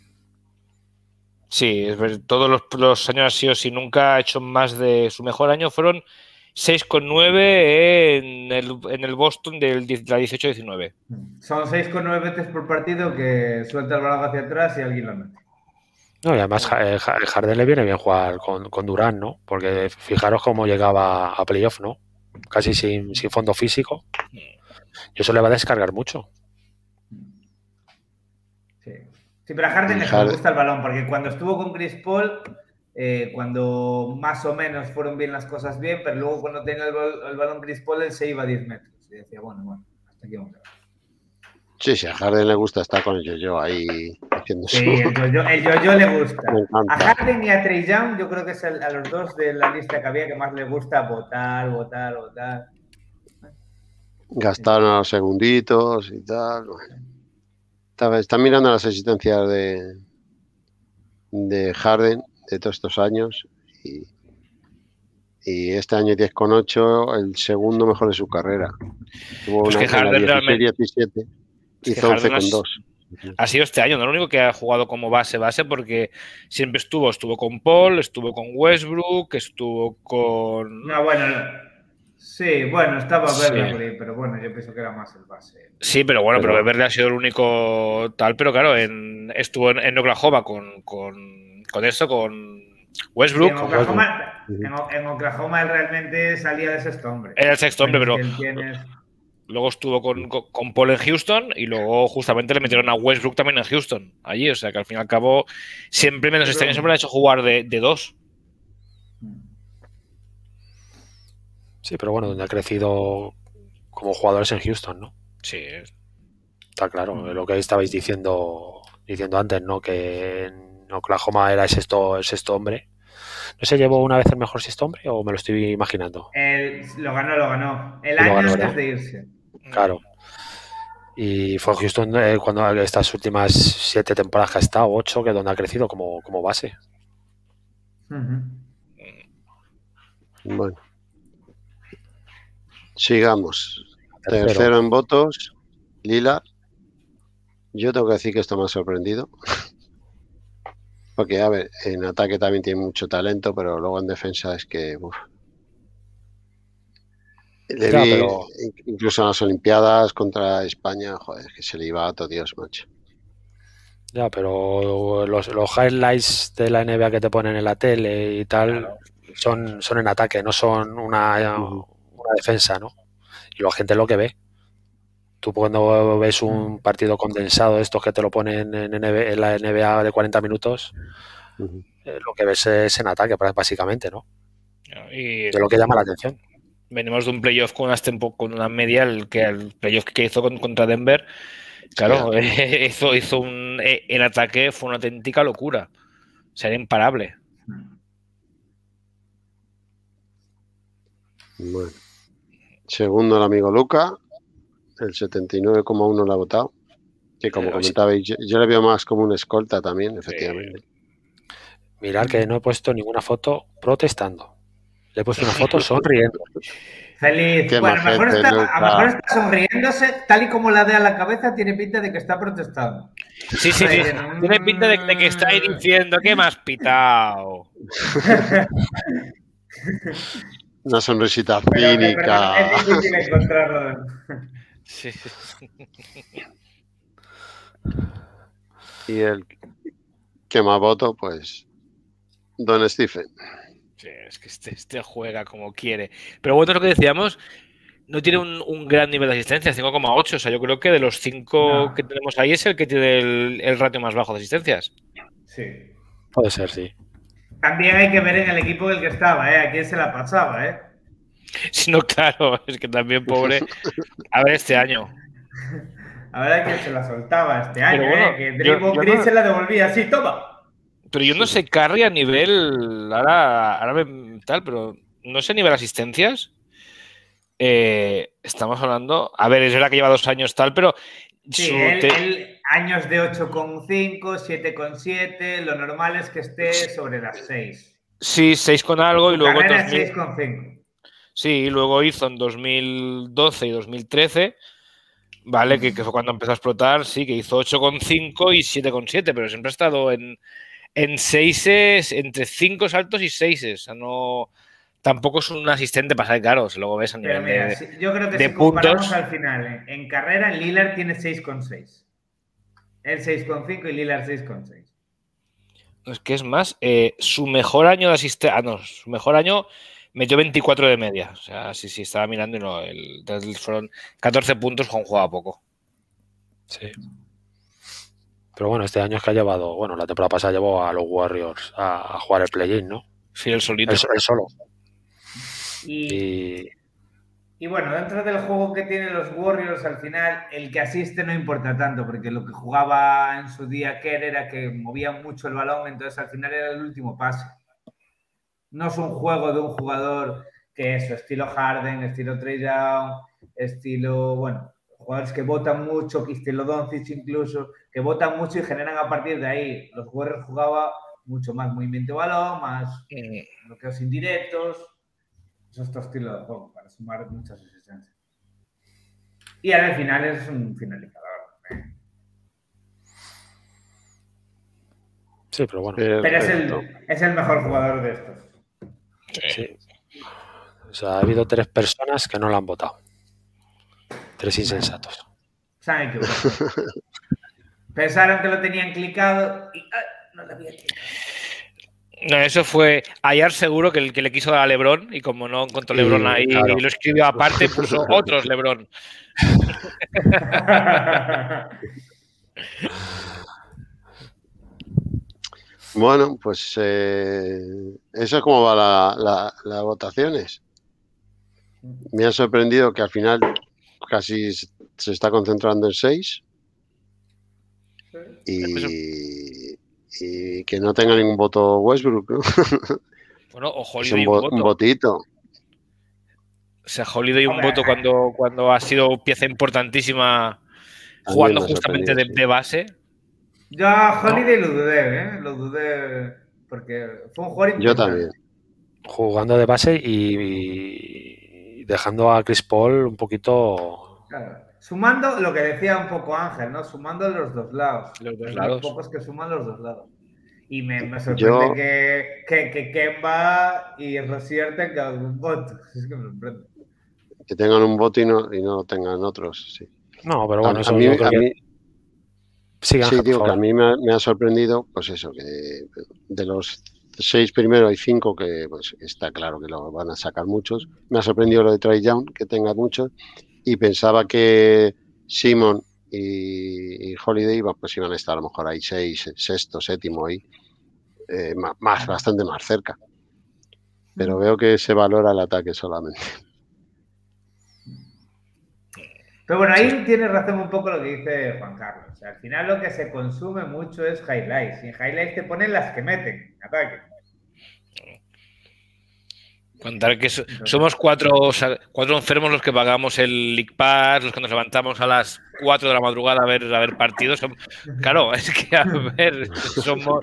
Sí, es ver, todos los, los años ha sido, si nunca ha hecho más de su mejor año fueron seis coma nueve en el, en el Boston del la dieciocho diecinueve. Son seis coma nueve veces por partido que suelta el balón hacia atrás y alguien lo mete. No, y además eh, Ja- Harden le viene bien jugar con, con Durant, ¿no? Porque fijaros cómo llegaba a playoff, ¿no? Casi sin, sin fondo físico. Y eso le va a descargar mucho. Sí, sí, pero a Harden Y le Harden- gusta el balón, porque cuando estuvo con Chris Paul, eh, cuando más o menos fueron bien las cosas bien, pero luego cuando tenía el, bal- el balón Chris Paul, él se iba a diez metros. Y decía, bueno, bueno, hasta aquí vamos a ver. Sí, sí, a Harden le gusta estar con el yo-yo ahí haciendo Sí, su... el yo-yo, el yo-yo le gusta. Me encanta. A Harden y a Trey Young, yo creo que es el- a los dos de la lista que había que más le gusta votar, votar, votar. Gastar unos segunditos y tal. Bueno. Está, está mirando las asistencias de, de Harden de todos estos años y, y este año diez coma ocho, el segundo mejor de su carrera. Tuvo Pues una que en la Harden dieciséis realmente- diecisiete, es que hizo once Harden con has- dos. Ha sido este año, no lo único que ha jugado como base, base, porque siempre estuvo, estuvo con Paul, estuvo con Westbrook, estuvo con... No, bueno, sí, bueno, estaba Sí. Beverly, pero bueno, yo pienso que era más el base. Sí, pero bueno, pero, Pero- Beverly ha sido el único tal, pero claro, en, estuvo en, en Oklahoma con, con, con esto, con Sí, Westbrook. en, Oklahoma, en, en Oklahoma él realmente salía de sexto hombre. Era el sexto hombre, pero Que él tiene- luego estuvo con, con, con Paul en Houston y luego justamente le metieron a Westbrook también en Houston, allí. O sea que al fin y al cabo, siempre menos este año siempre le ha hecho jugar de, de dos. Sí, pero bueno, donde ha crecido como jugadores en Houston, ¿no? Sí, Está claro, lo que estabais diciendo diciendo antes, ¿no? Que en Oklahoma era el sexto, el sexto hombre. ¿No se llevó una vez el mejor sexto hombre o me lo estoy imaginando? él lo ganó, lo ganó. El Lo año ganó, antes ¿verdad? de irse. Claro. Y fue Houston eh, cuando estas últimas siete temporadas que ha estado, ocho, que es donde ha crecido como, como base. Ujú. Bueno. Sigamos. Tercero. Tercero en votos, Lillard. Yo tengo que decir que esto me ha sorprendido. Porque, a ver, en ataque también tiene mucho talento, pero luego en defensa es que... uf. Le Ya, vi pero- incluso en las Olimpiadas contra España, joder, que se le iba a todo Dios, macho. Ya, pero los, los highlights de la N B A que te ponen en la tele y tal Claro. son, son en ataque, no son una, Ujú. una defensa, ¿no? Y la gente es lo que ve. Tú cuando ves un partido condensado, estos que te lo ponen en, N B A en la N B A de cuarenta minutos, Ujú. eh, lo que ves es en ataque, básicamente, ¿no? y Es lo que llama la atención. venimos de un playoff con, unas tempo- con una media, el, que el playoff que hizo con- contra Denver, claro, hizo, hizo un, eh, el ataque fue una auténtica locura. O sea, era imparable. Bueno. Segundo el amigo Luca, el setenta y nueve coma uno lo ha votado. Que como comentabais, yo, yo le veo más como un escolta también, efectivamente. Sí. Mirad que no he puesto ninguna foto protestando. Le he puesto una foto sonriendo. Feliz. Qué Bueno, a lo mejor, majete, está, a Luca. lo mejor está sonriéndose, tal y como la de a la cabeza, tiene pinta de que está protestando. Sí, sí, sí. Tiene pinta de, de que está ahí diciendo que me has pitado. Una sonrisita Pero, cínica. pero es difícil encontrarlo. Sí. Y el que más voto, pues Don Stephen. Sí, es que este, este juega como quiere. Pero bueno, es lo que decíamos, no tiene un, un gran nivel de asistencia, cinco coma ocho. O sea, yo creo que de los cinco No. que tenemos ahí es el que tiene el, el ratio más bajo de asistencias. Sí. Puede ser, sí. También hay que ver en el equipo en el que estaba, ¿eh? A quién se la pasaba, ¿eh? Si no, claro, es que también pobre. A ver, este año. A ver a quién se la soltaba este año, Pero bueno, ¿eh? Que yo- Draymond yo Green no- se la devolvía así, toma. Pero yo no sé Curry a nivel. Ahora, ahora me, tal, pero no sé a nivel asistencias. Eh, estamos hablando. A ver, es verdad que lleva dos años tal, pero. Sí, su él, te- él años de ocho coma cinco, siete coma siete, lo normal es que esté sobre las seis. Sí, seis con algo y Su luego en carrera es dos mil. seis coma cinco. Sí, y luego hizo en dos mil doce y dos mil trece, ¿vale? Que, que fue cuando empezó a explotar, sí, que hizo ocho coma cinco y siete coma siete, pero siempre ha estado en, en seises, entre cinco saltos y seises. O sea, no. Tampoco es un asistente para ser claro, si luego ves a Pero nivel mira, de, si- yo creo que de si comparamos puntos. al final, en, en carrera, Lillard tiene seis coma seis. Él seis coma cinco y Lillard seis coma seis. Es que es más, eh, su mejor año de asistencia. Ah, no, su mejor año metió veinticuatro de media. O sea, sí, sí, estaba mirando y no. El, el- fueron catorce puntos con jugaba poco. Sí. Pero bueno, este año es que ha llevado, bueno, la temporada pasada llevó a los Warriors a, a jugar el play-in, ¿no? Sí, el solito. El, el solo. Y, Y y bueno, dentro del juego que tienen los Warriors, al final, el que asiste no importa tanto, porque lo que jugaba en su día Kerr era que movía mucho el balón, entonces al final era el último pase. No es un juego de un jugador que eso, estilo Harden, estilo Trae Young, estilo, bueno, jugadores que votan mucho, que estilo Doncic incluso, que votan mucho y generan a partir de ahí. Los Warriors jugaba mucho más movimiento de balón, más Mm. bloqueos indirectos. Es otro estilo de juego para sumar muchas asistencias. Y al final es un finalizador. ¿eh? sí, pero bueno. Pero es Perfecto. el, es el mejor jugador de estos. Sí. O sea, ha habido tres personas que no lo han votado. Tres insensatos. Se han equivocado. Pensaron que lo tenían clicado y ¡ay! No lo había clicado. No, eso fue ayer seguro que el que le quiso dar a LeBron y como no encontró Y, LeBron ahí claro. y lo escribió aparte, puso otros LeBron. Bueno, pues eh, eso es como va la, la, las votaciones. Me ha sorprendido que al final casi se está concentrando en seis y, y que no tenga ningún voto Westbrook, ¿no? Bueno, o Es Holiday un, un vo- voto. un votito. O sea, Holiday un Hombre. voto cuando, cuando ha sido pieza importantísima También jugando me ha justamente de, sorprendido, sí. de base. Yo a Holiday lo dudé, ¿eh? Lo dudé porque fue un jugador Yo importante. también. Jugando de base y, y dejando a Chris Paul un poquito. Claro. Sumando lo que decía un poco Ángel, ¿no? Sumando los dos lados. Los dos Es lados. Los pocos que suman los dos lados. Y me, me sorprende Yo- que, que, que Kemba y Rozier tengan un voto. Es que me sorprende. Que tengan un voto y no, y no tengan otros, sí. No, pero bueno, a, eso a mí, yo creo a que. mí- Sigue, sí, Ángel, por digo que a favor. mí me ha, me ha sorprendido, pues eso, que de los seis primeros hay cinco que pues está claro que lo van a sacar muchos. Me ha sorprendido lo de Trae Young, que tenga muchos, y pensaba que Simon y, y Holiday iba, pues iban a estar a lo mejor ahí seis, sexto, séptimo ahí, eh, más, más, bastante más cerca. Pero veo que se valora el ataque solamente. Pero bueno, ahí tiene razón un poco lo que dice Juan Carlos. O sea, al final lo que se consume mucho es highlights. Y en highlights te ponen las que meten en ataque. Contar que so, somos cuatro, o sea, cuatro enfermos los que pagamos el League Pass, los que nos levantamos a las cuatro de la madrugada a ver, a ver partidos. Son, claro, es que a ver, somos...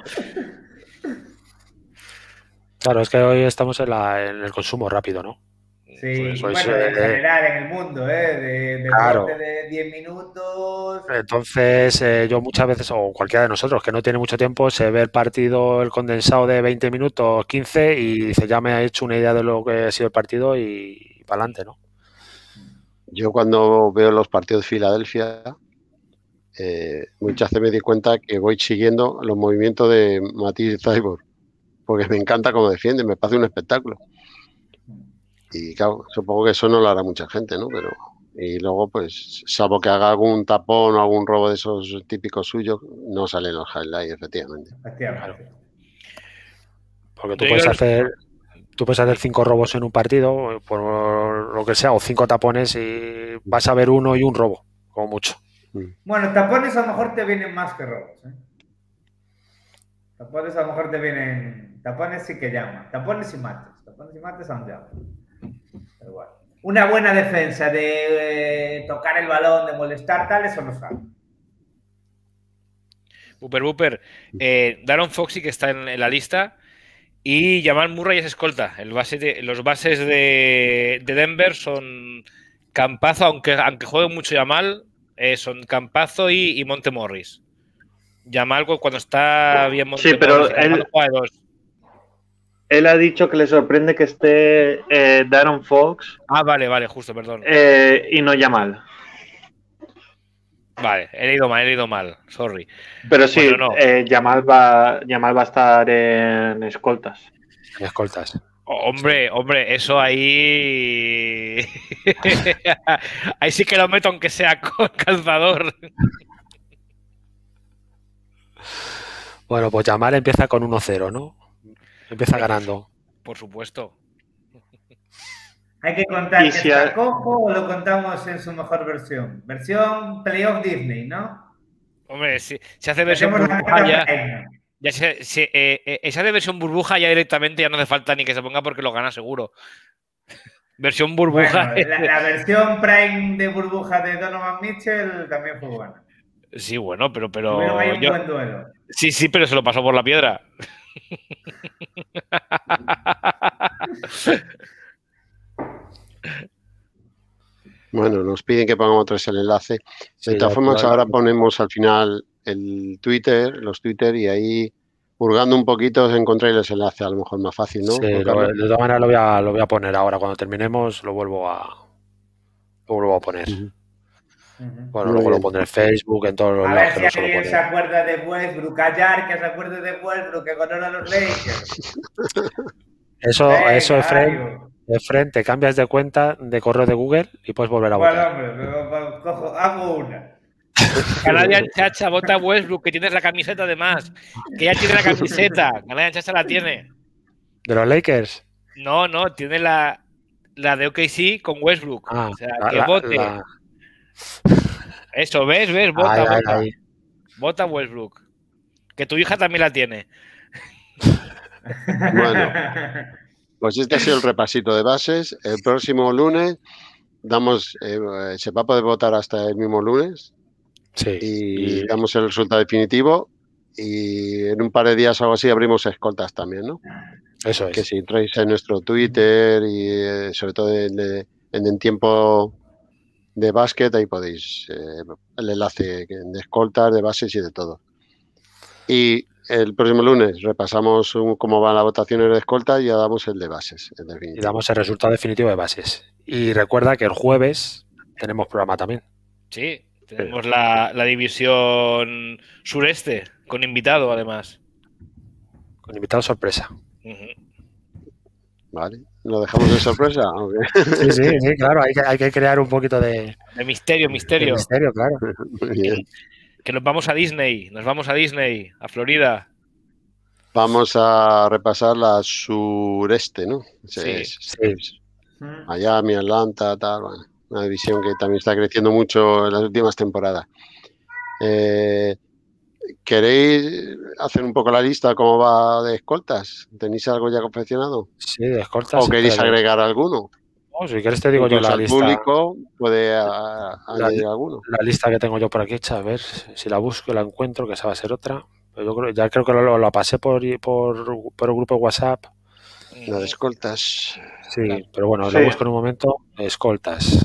Claro, es que hoy estamos en, la, en el consumo rápido, ¿no? Sí, Pues, bueno, eh, en general en el mundo, ¿eh? De, de claro. corte de diez minutos. Entonces, eh, yo muchas veces, o cualquiera de nosotros que no tiene mucho tiempo, se ve el partido, el condensado de veinte minutos, quince, y dice, ya me ha hecho una idea de lo que ha sido el partido y, y para adelante, ¿no? Yo cuando veo los partidos de Filadelfia, eh, muchas veces me di cuenta que voy siguiendo los movimientos de Matisse Thybulle, porque me encanta cómo defiende, me parece un espectáculo. Y claro, supongo que eso no lo hará mucha gente, ¿no? Pero y luego, pues, salvo que haga algún tapón o algún robo de esos típicos suyos, no salen los highlights, efectivamente. Claro. Porque tú puedes hacer, tú puedes hacer cinco robos en un partido, por lo que sea, o cinco tapones y vas a ver uno y un robo, como mucho. Bueno, tapones a lo mejor te vienen más que robos, ¿eh? Tapones a lo mejor te vienen... Tapones sí que llaman. Tapones y mates. Tapones y mates aún llaman. Pero bueno. Una buena defensa de eh, tocar el balón, de molestar, tal, eso no sabe. Booper, Booper. Eh, Darren Fox sí que está en, en la lista. Y Jamal Murray es escolta. El base de, los bases de, de Denver son Campazo, aunque, aunque juegue mucho Jamal, eh, son Campazo y, y Monte Morris. Jamal cuando está bien Monte Sí, pero Morris, él, juega dos. Él ha dicho que le sorprende que esté eh, Darren Fox. Ah, vale, vale, justo, perdón. Eh, y no Jamal. Vale, he leído mal, he leído mal, sorry. Pero sí, bueno, no. eh, Jamal, va, Jamal va a estar en escoltas. En escoltas. Oh, hombre, hombre, eso ahí... ahí sí que lo meto aunque sea con calzador. Bueno, pues Jamal empieza con uno cero, ¿no? Empieza Por ganando. Por supuesto. ¿Hay que contar Y que si está ha... cojo o lo contamos en su mejor versión? Versión Playoff Disney, ¿no? Hombre, si se hace versión Metemos la burbuja ya... carta ya se, se, eh, eh, se hace versión burbuja ya directamente, ya no hace falta ni que se ponga porque lo gana seguro. Versión burbuja... Bueno, la, la versión Prime de burbuja de Donovan Mitchell también fue buena. Sí, bueno, pero... pero Tuvieron ahí un yo... buen duelo. Sí, sí, pero se lo pasó por la piedra. Bueno, nos piden que pongamos otra vez el enlace. De Sí, todas ya, formas, claro. ahora ponemos al final el Twitter, los Twitter, y ahí, hurgando un poquito, os encontráis los enlaces, a lo mejor más fácil, ¿no? Sí, lo, de todas maneras lo voy, a, lo voy a poner ahora. Cuando terminemos lo vuelvo a, lo vuelvo a poner. Uh-huh. Uh-huh. Bueno, luego lo pondré en Facebook, en todos los A lados. ver que si lo suelo alguien poner. se acuerda de Westbrook, callar, que se acuerde de Westbrook, que ganó a los Lakers. Eso, Venga, eso Efren, Mario. Efren, te cambias de cuenta de correo de Google y puedes volver a Bueno, votar. hombre, pero, pero, cojo, hago una. Canadian Chacha, vota Westbrook, que tienes la camiseta además. Que ya tiene la camiseta. Canadian Chacha la tiene. ¿De los Lakers? No, no, tiene la, la de O K C con Westbrook. Ah, o sea, la, que la, vote. la... Eso, ¿ves? ¿Ves? Vota, Ay, ay, vota. ay. Vota Westbrook. Que tu hija también la tiene. Bueno, pues este ha sido el repasito de bases. El próximo lunes damos, eh, se va a poder votar hasta el mismo lunes. Sí. Y, y damos el resultado definitivo. Y en un par de días o algo así abrimos escoltas también, ¿no? Eso es. Que si entráis en nuestro Twitter y eh, sobre todo en, en, en tiempo de básquet, ahí podéis eh, el enlace de escoltas, de bases y de todo. Y el próximo lunes repasamos un, cómo van las votaciones de escoltas y ya damos el de bases. El y damos el resultado definitivo de bases. Y recuerda que el jueves tenemos programa también. Sí, tenemos la, la división sureste, con invitado además. Con invitado sorpresa. Uh-huh. Vale, ¿lo dejamos de sorpresa? Okay. Sí, sí, sí, claro, hay que, hay que crear un poquito de... De misterio, misterio. De misterio, claro. Muy bien. Que, que nos vamos a Disney, nos vamos a Disney, a Florida. Vamos a repasar la sureste, ¿no? Sí, es, sí. es Miami, Atlanta, tal, bueno, una división que también está creciendo mucho en las últimas temporadas. Eh, ¿Queréis hacer un poco la lista cómo va de escoltas? ¿Tenéis algo ya confeccionado? Sí, de escoltas. ¿O queréis espera, agregar alguno? no, si quieres te digo yo Incluso la el lista. público puede a- La, añadir alguno. la lista que tengo yo por aquí hecha, a ver si la busco y la encuentro, que esa va a ser otra. Pero yo creo, ya creo que lo, la pasé por, por, por un grupo de WhatsApp. La de escoltas. Sí, Claro. pero bueno, Sí. lo busco en un momento. Escoltas.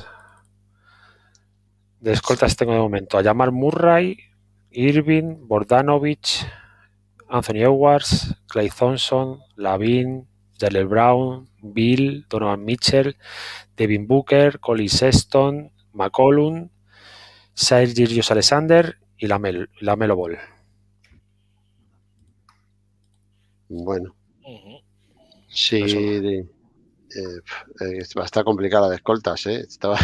De escoltas tengo de momento a Jamal Murray, Irving, Bogdanovich, Anthony Edwards, Clay Thompson, Lavin, Jalen Brown, Bill, Donovan Mitchell, Devin Booker, Colin Sexton, McCollum, Shai Gilgeous-Alexander y Lamel, Lamelo Ball. Bueno, Ujú. sí. Eso. de- eh, eh, va a estar complicada de escoltas, ¿eh? Estaba...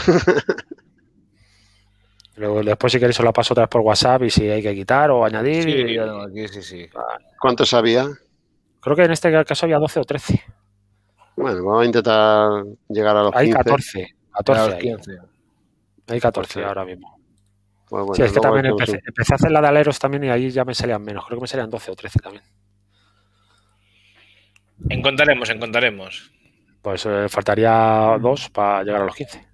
Luego, después, si queréis, os la paso otra vez por WhatsApp y si hay que quitar o añadir. Sí, y- yo tengo aquí, sí, sí. ¿Cuántos había? Creo que en este caso había doce o trece. Bueno, vamos a intentar llegar a los Hay quince. catorce. catorce A los hay. quince. Hay catorce catorce. ahora mismo. Pues bueno, sí, es que luego también hacemos empecé, empecé a hacer la de aleros también y ahí ya me salían menos. Creo que me salían doce o trece también. Encontraremos, encontraremos. Pues eh, faltaría dos para llegar a los quince.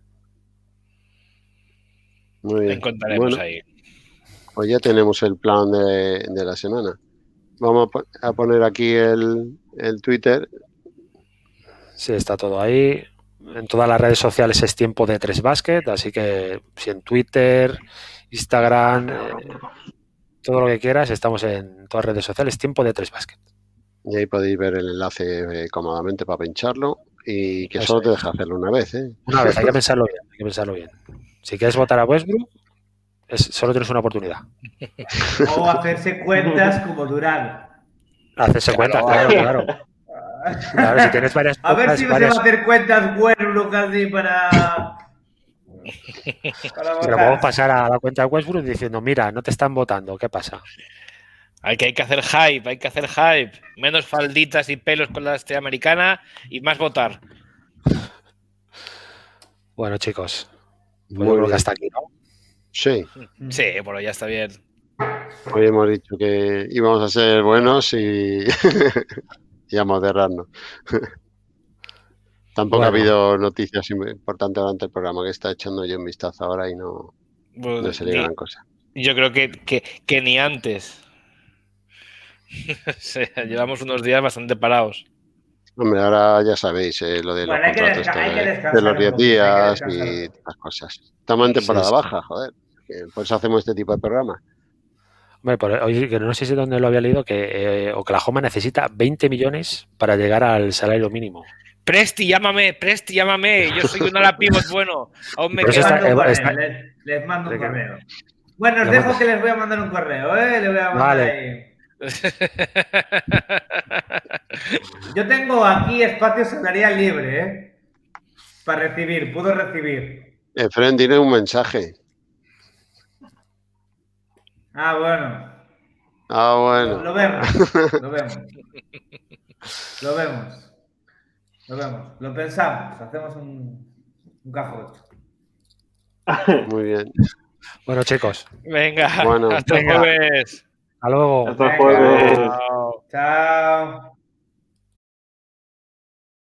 un- Muy bien. Encontraremos Bueno, ahí. pues ya tenemos el plan de, de la semana. Vamos a po- a poner aquí el, el Twitter. Sí, está todo ahí. En todas las redes sociales es Tiempo de Tres Basket, así que si en Twitter, Instagram, eh, todo lo que quieras, estamos en todas las redes sociales, Tiempo de Tres Basket. Y ahí podéis ver el enlace eh, cómodamente para pincharlo. Y que Eso solo te es. deja hacerlo una vez, ¿eh? Una vez, hay que pensarlo bien, hay que pensarlo bien. Si quieres votar a Westbrook, es, solo tienes una oportunidad. O hacerse cuentas como Durán. Hacerse cuenta, Claro. claro, claro. Claro, si tienes varias A ver cuentas, si se varias- va a hacer cuentas Westbrook así para. para pero votar. podemos pasar a la cuenta de Westbrook diciendo, mira, no te están votando, ¿qué pasa? Hay que, hay que hacer hype, hay que hacer hype. Menos falditas y pelos con la estrella americana y más votar. Bueno, chicos, pues Muy yo creo bien. que hasta aquí, ¿no? Sí, Sí, bueno, ya está bien. hoy hemos dicho que íbamos a ser buenos y, y a moderarnos. Tampoco ha Bueno. habido noticias importantes durante el programa, que está echando yo un vistazo ahora y no, Pues, no sería ni- gran cosa. yo creo que, que, que ni antes. O sea, llevamos unos días bastante parados. Hombre, ahora ya sabéis eh, lo de los Bueno, hay que contratos desca- esto hay que de, descansar de los un diez poquito, hay que días descansar un y poco. estas cosas. Estamos en temporada Sí, sí. baja, joder. que Por eso hacemos este tipo de programas. Hombre, por- oye, que no sé si dónde lo había leído, que eh, Oklahoma necesita veinte millones para llegar al salario mínimo. Presti, llámame, Presti, llámame. Yo soy un ala pivot bueno. Aún me Pero eso Les queda. está- mando un eh, correo, está- les, les mando un ¿De qué? correo. Bueno, os Le dejo mandas- que les voy a mandar un correo, ¿eh? Le voy a mandar Vale. ahí. Yo tengo aquí espacio salarial libre, ¿eh? Para recibir, puedo recibir. Efren, dile un mensaje. Ah, bueno. Ah, Lo, bueno. lo vemos, lo vemos. Lo vemos. Lo vemos. Lo pensamos. Hacemos un, un cajote. Muy bien. Bueno, chicos, Venga, Bueno. hasta el Venga. jueves. hasta luego. Hasta el Venga. jueves. Chao. Chao.